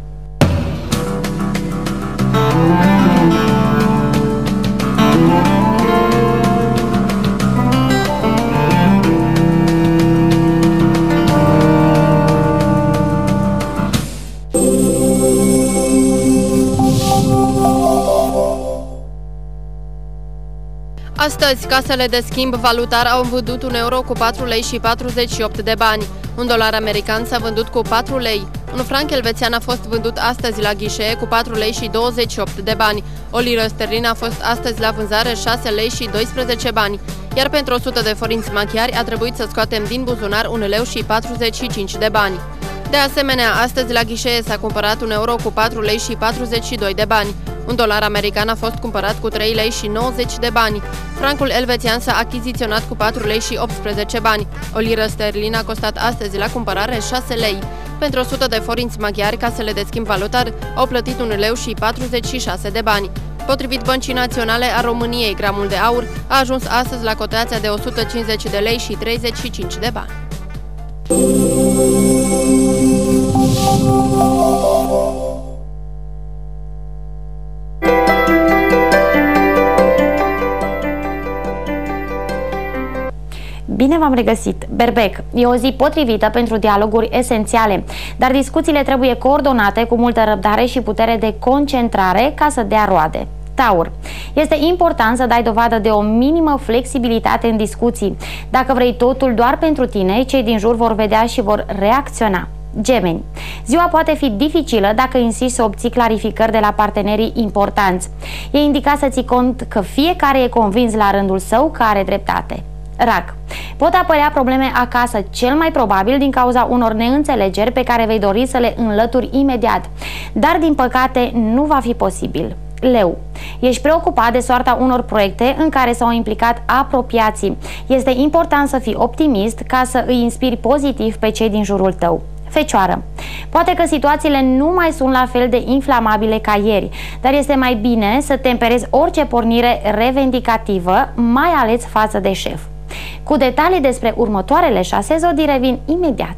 Astăzi, casele de schimb valutar au vândut un euro cu 4 lei și 48 de bani. Un dolar american s-a vândut cu 4 lei. Un franc elvețian a fost vândut astăzi la ghișee cu 4 lei și 28 de bani. O liră sterlină a fost astăzi la vânzare 6 lei și 12 bani. Iar pentru 100 de forinți maghiari a trebuit să scoatem din buzunar 1 leu și 45 de bani. De asemenea, astăzi la ghișee s-a cumpărat un euro cu 4 lei și 42 de bani. Un dolar american a fost cumpărat cu 3 lei și 90 de bani. Francul elvețian s-a achiziționat cu 4 lei și 18 bani. O liră sterlină a costat astăzi la cumpărare 6 lei. Pentru 100 de forinți maghiari, casele de schimb valutar au plătit 1 leu și 46 de bani. Potrivit Băncii Naționale a României, gramul de aur a ajuns astăzi la cotația de 150 de lei și 35 de bani. Bine v-am regăsit! Berbec e o zi potrivită pentru dialoguri esențiale, dar discuțiile trebuie coordonate cu multă răbdare și putere de concentrare ca să dea roade. Taur. Este important să dai dovadă de o minimă flexibilitate în discuții. Dacă vrei totul doar pentru tine, cei din jur vor vedea și vor reacționa. Gemeni. Ziua poate fi dificilă dacă insisti să obții clarificări de la partenerii importanți. E indicat să ții cont că fiecare e convins la rândul său că are dreptate. Rac. Pot apărea probleme acasă, cel mai probabil din cauza unor neînțelegeri pe care vei dori să le înlături imediat, dar din păcate nu va fi posibil. Leu. Ești preocupat de soarta unor proiecte în care s-au implicat apropiații. Este important să fii optimist ca să îi inspiri pozitiv pe cei din jurul tău. Fecioară. Poate că situațiile nu mai sunt la fel de inflamabile ca ieri, dar este mai bine să temperezi orice pornire revendicativă, mai ales față de șef. Cu detalii despre următoarele 6 zodii revin imediat.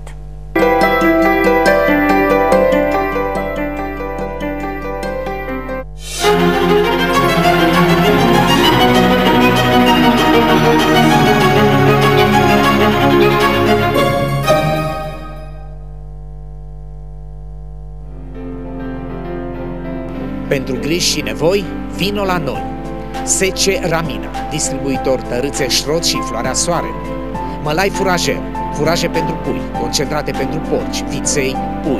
Pentru griji și nevoi, vino la noi. SC Ramina, distribuitor tărâțe șrot și floarea soarelui. Mălai furajer, furaje pentru pui, concentrate pentru porci, viței, pui.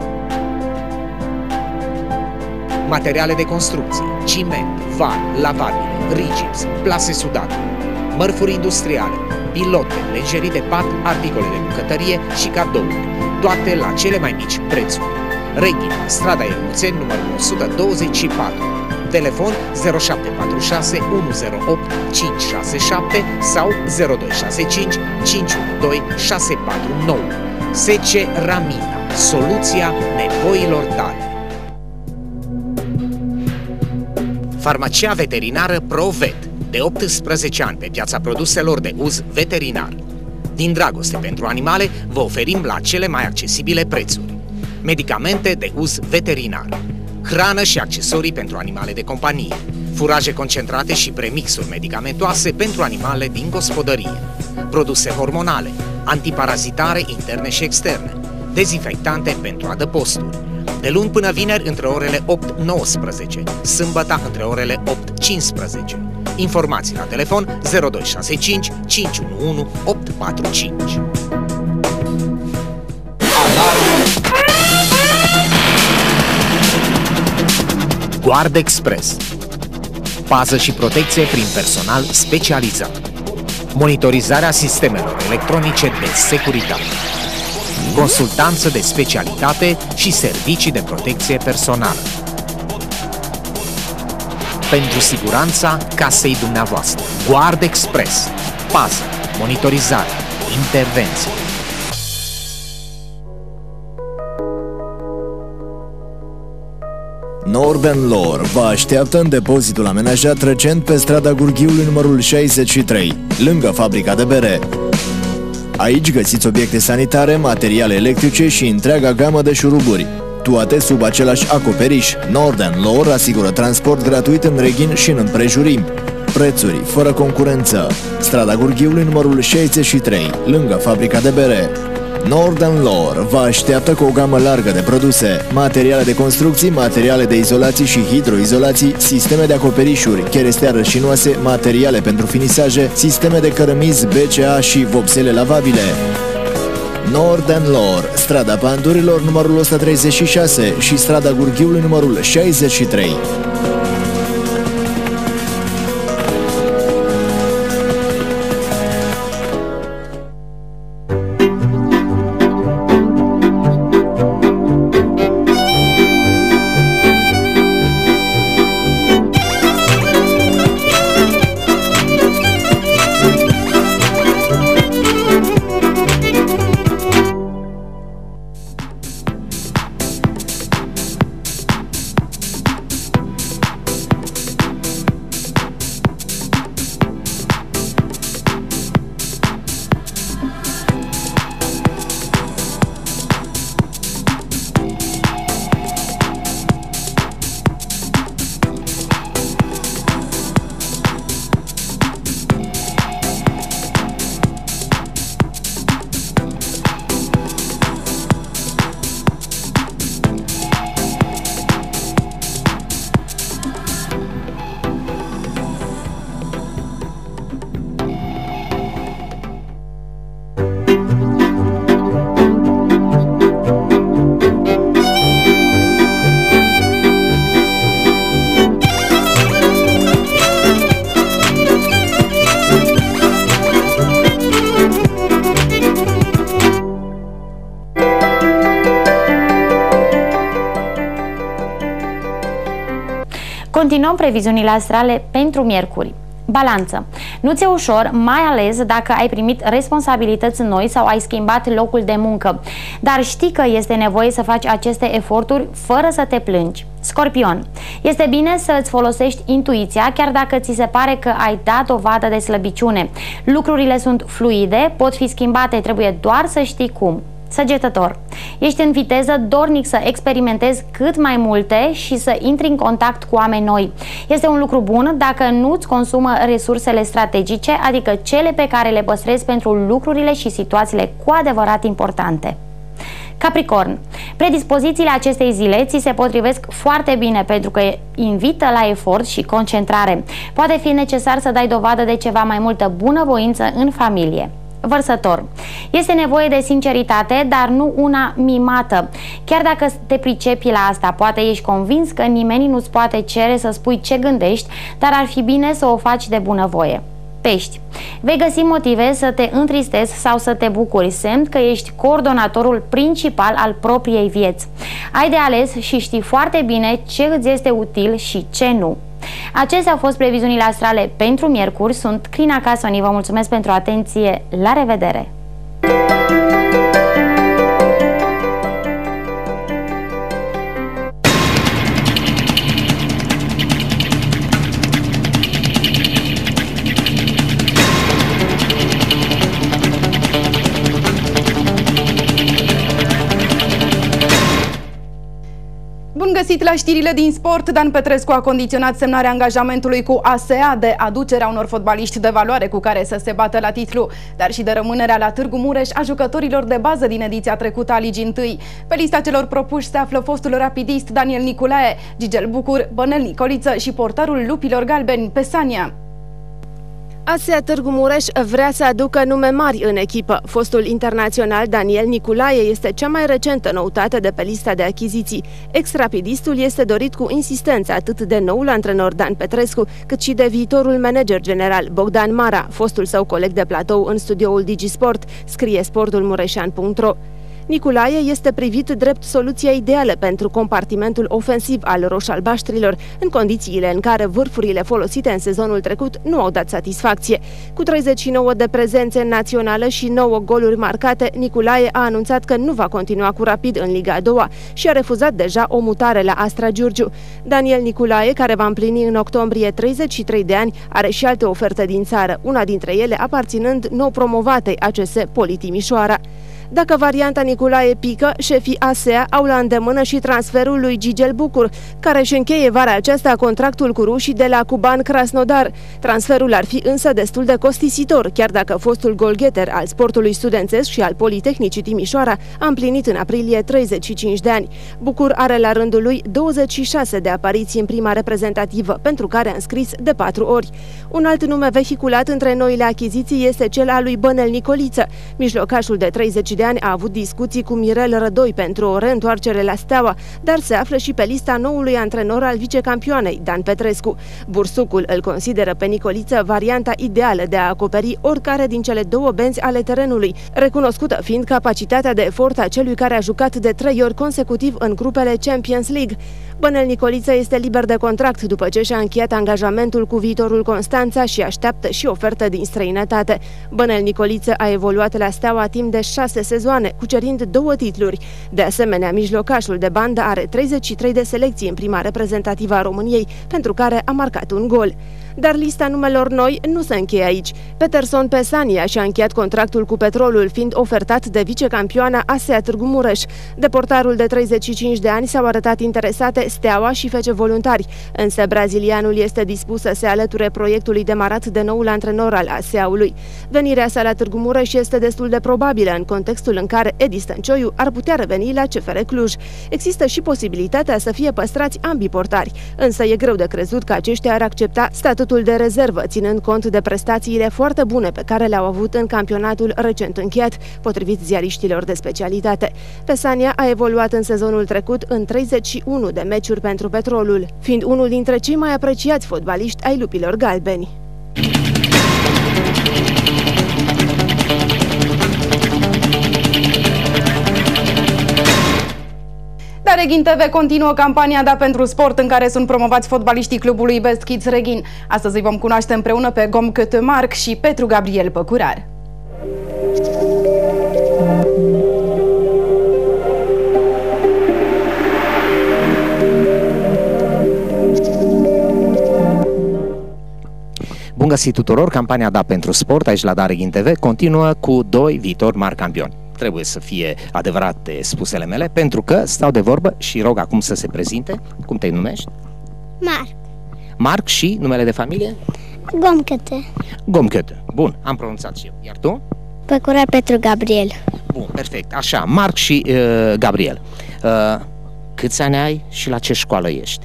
Materiale de construcții, ciment, var, lavabile, rigips, plase sudate. Mărfuri industriale, pilote, lenjerii de pat, articole de bucătărie și cadouri, toate la cele mai mici prețuri. Reghina, strada Iermuțeni, numărul 124. Telefon 0746 108 567 sau 0265 512 649. SC Ramina, soluția nevoilor tale. Farmacia veterinară ProVet, de 18 ani pe piața produselor de uz veterinar. Din dragoste pentru animale, vă oferim la cele mai accesibile prețuri. Medicamente de uz veterinar, hrană și accesorii pentru animale de companie, furaje concentrate și premixuri medicamentoase pentru animale din gospodărie, produse hormonale, antiparazitare interne și externe, dezinfectante pentru adăposturi. De luni până vineri între orele 8-19, sâmbătă între orele 8-15. Informații la telefon 0265 511 845. Guard Express. Pază și protecție prin personal specializat. monitorizarea sistemelor electronice de securitate, consultanță de specialitate și servicii de protecție personală. Pentru siguranța casei dumneavoastră, Guard Express, pază, monitorizare, intervenție. Northern Lore vă așteaptă în depozitul amenajat recent pe strada Gurghiului numărul 63, lângă fabrica de bere. Aici găsiți obiecte sanitare, materiale electrice și întreaga gamă de șuruburi, toate sub același acoperiș. Northern Lore asigură transport gratuit în Reghin și în împrejurimi. Prețuri fără concurență. Strada Gurghiului numărul 63, lângă fabrica de bere. Northern Lore vă așteaptă cu o gamă largă de produse, materiale de construcții, materiale de izolații și hidroizolații, sisteme de acoperișuri, cherestea rășinoase, materiale pentru finisaje, sisteme de cărămizi BCA și vopsele lavabile. Northern Lore, strada Pandurilor numărul 136 și strada Gurghiului numărul 63. Continuăm previziunile astrale pentru miercuri. Balanță. Nu ți-e ușor, mai ales dacă ai primit responsabilități noi sau ai schimbat locul de muncă. Dar știi că este nevoie să faci aceste eforturi fără să te plângi. Scorpion. Este bine să îți folosești intuiția, chiar dacă ți se pare că ai dat dovadă de slăbiciune. Lucrurile sunt fluide, pot fi schimbate, trebuie doar să știi cum. Săgetător. Ești în viteză, dornic să experimentezi cât mai multe și să intri în contact cu oameni noi. Este un lucru bun dacă nu-ți consumă resursele strategice, adică cele pe care le păstrezi pentru lucrurile și situațiile cu adevărat importante. Capricorn. Predispozițiile acestei zile ți se potrivesc foarte bine pentru că invită la efort și concentrare. Poate fi necesar să dai dovadă de ceva mai multă bunăvoință în familie. Vărsător. Este nevoie de sinceritate, dar nu una mimată. Chiar dacă te pricepi la asta, poate ești convins că nimeni nu-ți poate cere să spui ce gândești, dar ar fi bine să o faci de bunăvoie. Pești. Vei găsi motive să te întristezi sau să te bucuri, semn că ești coordonatorul principal al propriei vieți. Ai de ales și știi foarte bine ce îți este util și ce nu. Acestea au fost previziunile astrale pentru miercuri. Sunt Crina Casoni, vă mulțumesc pentru atenție, la revedere! Bun găsit la știrile din sport. Dan Petrescu a condiționat semnarea angajamentului cu ASEA de aducerea unor fotbaliști de valoare cu care să se bată la titlu, dar și de rămânerea la Târgu Mureș a jucătorilor de bază din ediția trecută a Ligii 1. Pe lista celor propuși se află fostul rapidist Daniel Niculae, Gigel Bucur, Bănel Nicoliță și portarul Lupilor Galbeni, Pesania. ASEA Târgu Mureș vrea să aducă nume mari în echipă. Fostul internațional Daniel Niculae este cea mai recentă noutate de pe lista de achiziții. Ex-rapidistul este dorit cu insistență atât de noul antrenor Dan Petrescu, cât și de viitorul manager general Bogdan Mara, fostul său coleg de platou în studioul DigiSport, scrie sportulmureșan.ro. Niculae este privit drept soluția ideală pentru compartimentul ofensiv al roșalbaștrilor, în condițiile în care vârfurile folosite în sezonul trecut nu au dat satisfacție. Cu 39 de prezențe în națională și 9 goluri marcate, Niculae a anunțat că nu va continua cu Rapid în Liga a doua și a refuzat deja o mutare la Astra Giurgiu. Daniel Niculae, care va împlini în octombrie 33 de ani, are și alte oferte din țară, una dintre ele aparținând nou promovatei ACS Poli Timișoara. Dacă varianta Niculae pică, șefii ASEA au la îndemână și transferul lui Gigel Bucur, care își încheie vara aceasta contractul cu rușii de la Kuban Krasnodar. Transferul ar fi însă destul de costisitor, chiar dacă fostul golgheter al sportului studențesc și al Politehnicii Timișoara a împlinit în aprilie 35 de ani. Bucur are la rândul lui 26 de apariții în prima reprezentativă, pentru care a înscris de 4 ori. Un alt nume vehiculat între noile achiziții este cel al lui Bănel Nicoliță. Mijlocașul de 30 de ani a avut discuții cu Mirel Rădoi pentru o reîntoarcere la Steaua, dar se află și pe lista noului antrenor al vicecampioanei, Dan Petrescu. Bursucul îl consideră pe Nicoliță varianta ideală de a acoperi oricare din cele două benzi ale terenului, recunoscută fiind capacitatea de efort a celui care a jucat de 3 ori consecutiv în grupele Champions League. Bănel Nicoliță este liber de contract după ce și-a încheiat angajamentul cu Viitorul Constanța și așteaptă și ofertă din străinătate. Bănel Nicoliță a evoluat la Steaua timp de 6 sezoane, cucerind 2 titluri. De asemenea, mijlocașul de bandă are 33 de selecții în prima reprezentativă a României, pentru care a marcat un gol. Dar lista numelor noi nu se încheie aici. Peterson Pesania și-a încheiat contractul cu Petrolul, fiind ofertat de vicecampioana ASEA Târgu Mureș. De portarul de 35 de ani s-au arătat interesate Steaua și FC Voluntari, însă brazilianul este dispus să se alăture proiectului demarat de noul antrenor al ASEA-ului. Venirea sa la Târgu Mureș este destul de probabilă în contextul în care Edi Stăncioiu ar putea reveni la CFR Cluj. Există și posibilitatea să fie păstrați ambii portari, însă e greu de crezut că aceștia ar accepta statutul de rezervă, ținând cont de prestațiile foarte bune pe care le-au avut în campionatul recent încheiat, potrivit ziariștilor de specialitate. Pesania a evoluat în sezonul trecut în 31 de meciuri pentru Petrolul, fiind unul dintre cei mai apreciați fotbaliști ai lupilor galbeni. Dar Reghin TV continuă campania Da pentru sport, în care sunt promovați fotbaliștii clubului Best Kids Reghin. Astăzi îi vom cunoaște împreună pe Gom Cătămarc și Petru Gabriel Păcurar. Bun găsit tuturor! Campania Da pentru sport aici la Reghin TV continuă cu 2 viitori mari campioni. Trebuie să fie adevărate spusele mele, pentru că stau de vorbă și rog acum să se prezinte. Cum te numești? Marc. Marc și numele de familie? Gomcăte. Gomcăte. Bun, am pronunțat și eu. Iar tu? Păcurar Petru Gabriel. Bun, perfect. Așa, Marc și Gabriel. Câți ani ai și la ce școală ești?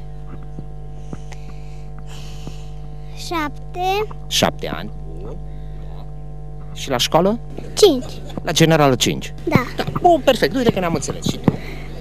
7. 7 ani. Și la școală? 5. La generală 5? Da. Bun, perfect. Uite că ne-am înțeles. Și tu?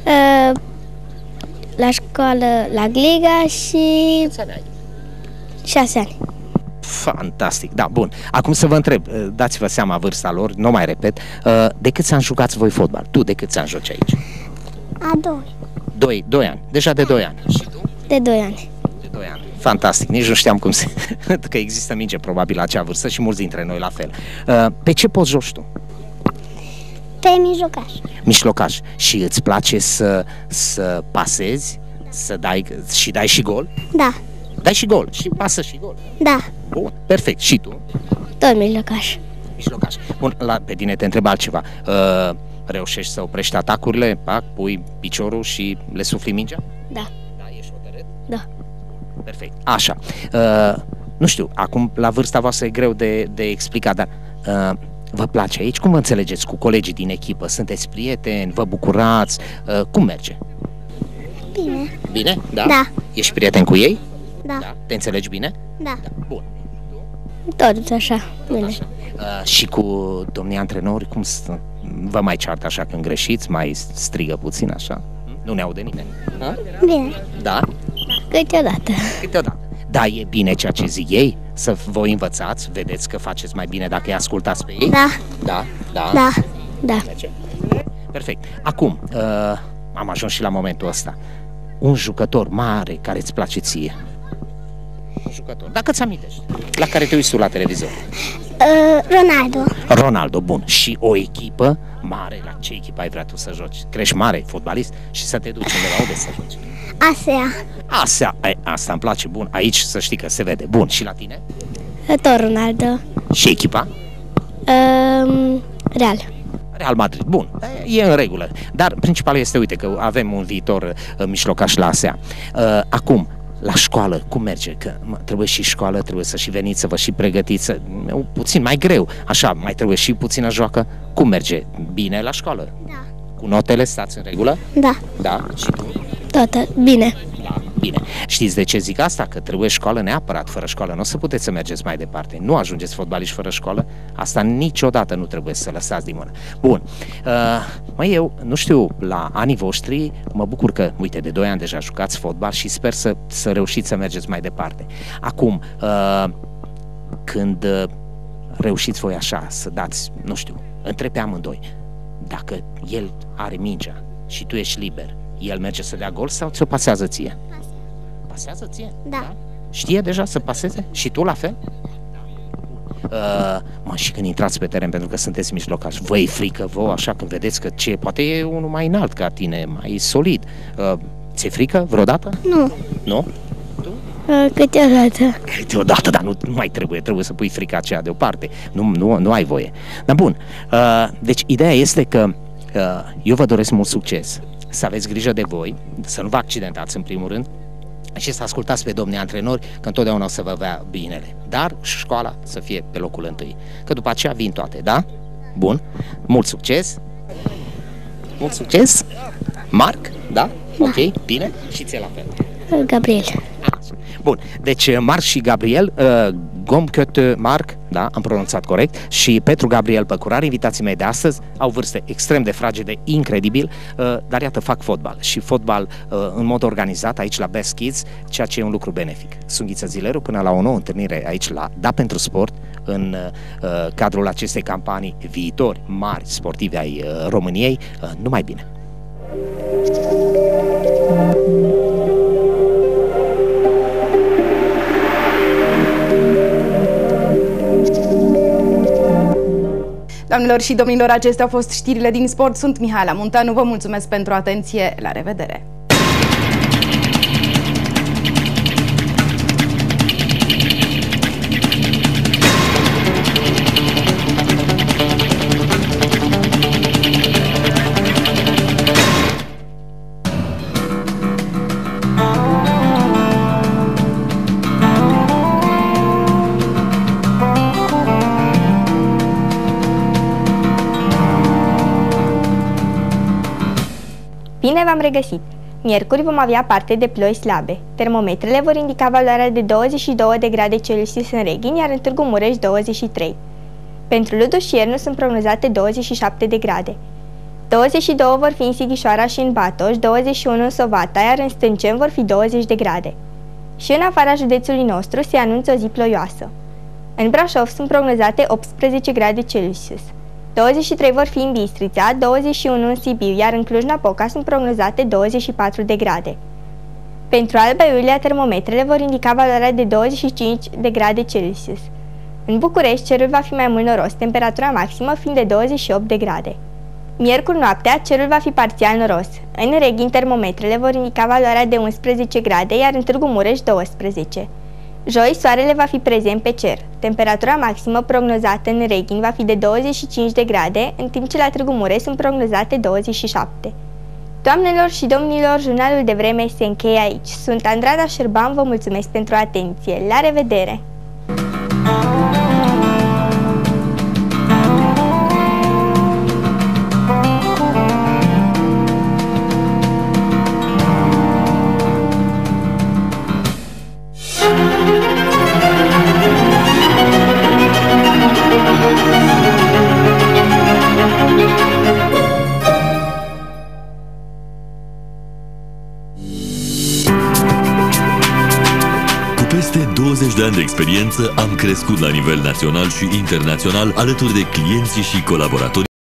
La școală la Gliga și... Câți ani ai? 6 ani. Fantastic, da, bun. Acum să vă întreb, dați-vă seama vârsta lor, nu mai repet, de câți ani jucați voi fotbal? Tu de câți ani joci aici? A 2. 2 ani, deja de 2 ani. Și tu? De 2 ani. De 2 ani. Fantastic, nici nu știam cum se... că există minge probabil la acea vârstă și mulți dintre noi la fel. Pe ce post joci tu? Pe mijlocaș. Mijlocaș. Și îți place să pasezi, să dai și gol? Da. Dai și gol, și pasă și gol. Da. Bun, perfect. Și tu? Tot mijlocaș. Mijlocaș. Bun, pe tine te întreb altceva. Reușești să oprești atacurile, pac, pui piciorul și le sufli mingea? Da. Da, ești hotărât? Da. Perfect. Așa. Nu știu, acum la vârsta voastră e greu de explicat, dar vă place aici? Cum vă înțelegeți cu colegii din echipă? Sunteți prieteni? Vă bucurați? Cum merge? Bine. Bine? Da? Da. Ești prieten cu ei? Da. Da. Te înțelegi bine? Da. Bun. Tot așa, bine. Și cu domnii antrenori, cum vă mai ceartă așa când greșiți, mai strigă puțin așa? Nu ne aude nimeni? Bine. Da? Câteodată. Câteodată. Da, e bine ceea ce zic ei? Să voi învățați? Vedeți că faceți mai bine dacă îi ascultați pe ei? Da. Da? Da? Da. Da. Perfect. Acum, am ajuns și la momentul ăsta. Un jucător mare care îți place ție. Un jucător. Dacă ți amintești. La care te uiți tu la televizor. Ronaldo. Ronaldo, bun. Și o echipă mare, la ce echipă ai vrea tu să joci? Crești mare, fotbalist și să te duci undeva unde să joci? ASEA. Asta îmi place, bun. Aici să știi că se vede. Bun, și la tine? Tot Ronaldo. Și echipa? Real Madrid, bun, e în regulă. Dar principalul este, uite, că avem un viitor mijlocaș la ASEA. Acum, la școală, cum merge? Că trebuie și școală, trebuie să și veniți, să vă și pregătiți, puțin mai greu, așa, mai trebuie și puțină joacă. Cum merge? Bine la școală? Da. Cu notele stați în regulă? Da. Da? Și tu? Tot, bine. Da, bine. Știți de ce zic asta? Că trebuie școală neapărat. Fără școală nu o să puteți să mergeți mai departe. Nu ajungeți fotbaliști fără școală. Asta niciodată nu trebuie să lăsați din mână. Bun. Eu, nu știu, la anii voștri, mă bucur că, uite, de 2 ani deja jucați fotbal și sper să reușiți să mergeți mai departe. Acum, când reușiți voi așa să dați, nu știu, între pe amândoi, dacă el are mingea și tu ești liber, el merge să dea gol sau ți-o pasează ție? Pasează ție? Da. Știe deja să paseze? Și tu la fel? Și când intrați pe teren, pentru că sunteți mijlocași, vă e frică vouă așa când vedeți că poate e unul mai înalt ca tine, mai solid. Ți-e frică vreodată? Nu. Nu? Câteodată. Câteodată, dar nu mai trebuie să pui frica aceea deoparte. Nu ai voie. Dar bun, deci ideea este că eu vă doresc mult succes. Să aveți grijă de voi, să nu vă accidentați în primul rând și să ascultați pe domnii antrenori, că întotdeauna o să vă vrea binele. Dar școala să fie pe locul întâi, că după aceea vin toate, da? Bun, mult succes! Mult succes! Marc, da? Ok, bine? Și ție la fel. Gabriel. Bun, deci Marc și Gabriel, Gomköt Marc, da, am pronunțat corect, și Petru Gabriel Păcurar, invitații mei de astăzi, au vârste extrem de fragede, incredibil, dar iată, fac fotbal și fotbal în mod organizat aici la Best Kids, ceea ce e un lucru benefic. Sunt Ghiță Zileru, până la o nouă întâlnire aici la Da pentru Sport, în cadrul acestei campanii viitori mari sportivi ai României, numai bine! Doamnelor și domnilor, acestea au fost știrile din sport. Sunt Mihaela Muntanu, vă mulțumesc pentru atenție, la revedere! Bine v-am regăsit! Miercuri vom avea parte de ploi slabe. Termometrele vor indica valoarea de 22 de grade Celsius în Reghin, iar în Târgu Mureș 23. Pentru Ludu și Iernu sunt prognozate 27 de grade. 22 vor fi în Sighișoara și în Batoș, 21 în Sovata, iar în Stânceni vor fi 20 de grade. Și în afara județului nostru se anunță o zi ploioasă. În Brașov sunt prognozate 18 grade Celsius. 23 vor fi în Bistrița, 21 în Sibiu, iar în Cluj-Napoca sunt prognozate 24 de grade. Pentru Alba Iulia, termometrele vor indica valoarea de 25 de grade Celsius. În București, cerul va fi mai mult noros, temperatura maximă fiind de 28 de grade. Miercuri noaptea, cerul va fi parțial noros. În Reghin, termometrele vor indica valoarea de 11 grade, iar în Târgu Mureș 12. Joi, soarele va fi prezent pe cer. Temperatura maximă prognozată în Reghin va fi de 25 de grade, în timp ce la Târgu Mureș sunt prognozate 27. Doamnelor și domnilor, jurnalul de vreme se încheie aici. Sunt Andrada Șerban, vă mulțumesc pentru atenție. La revedere! peste 20 de ani de experiență am crescut la nivel național și internațional alături de clienții și colaboratorii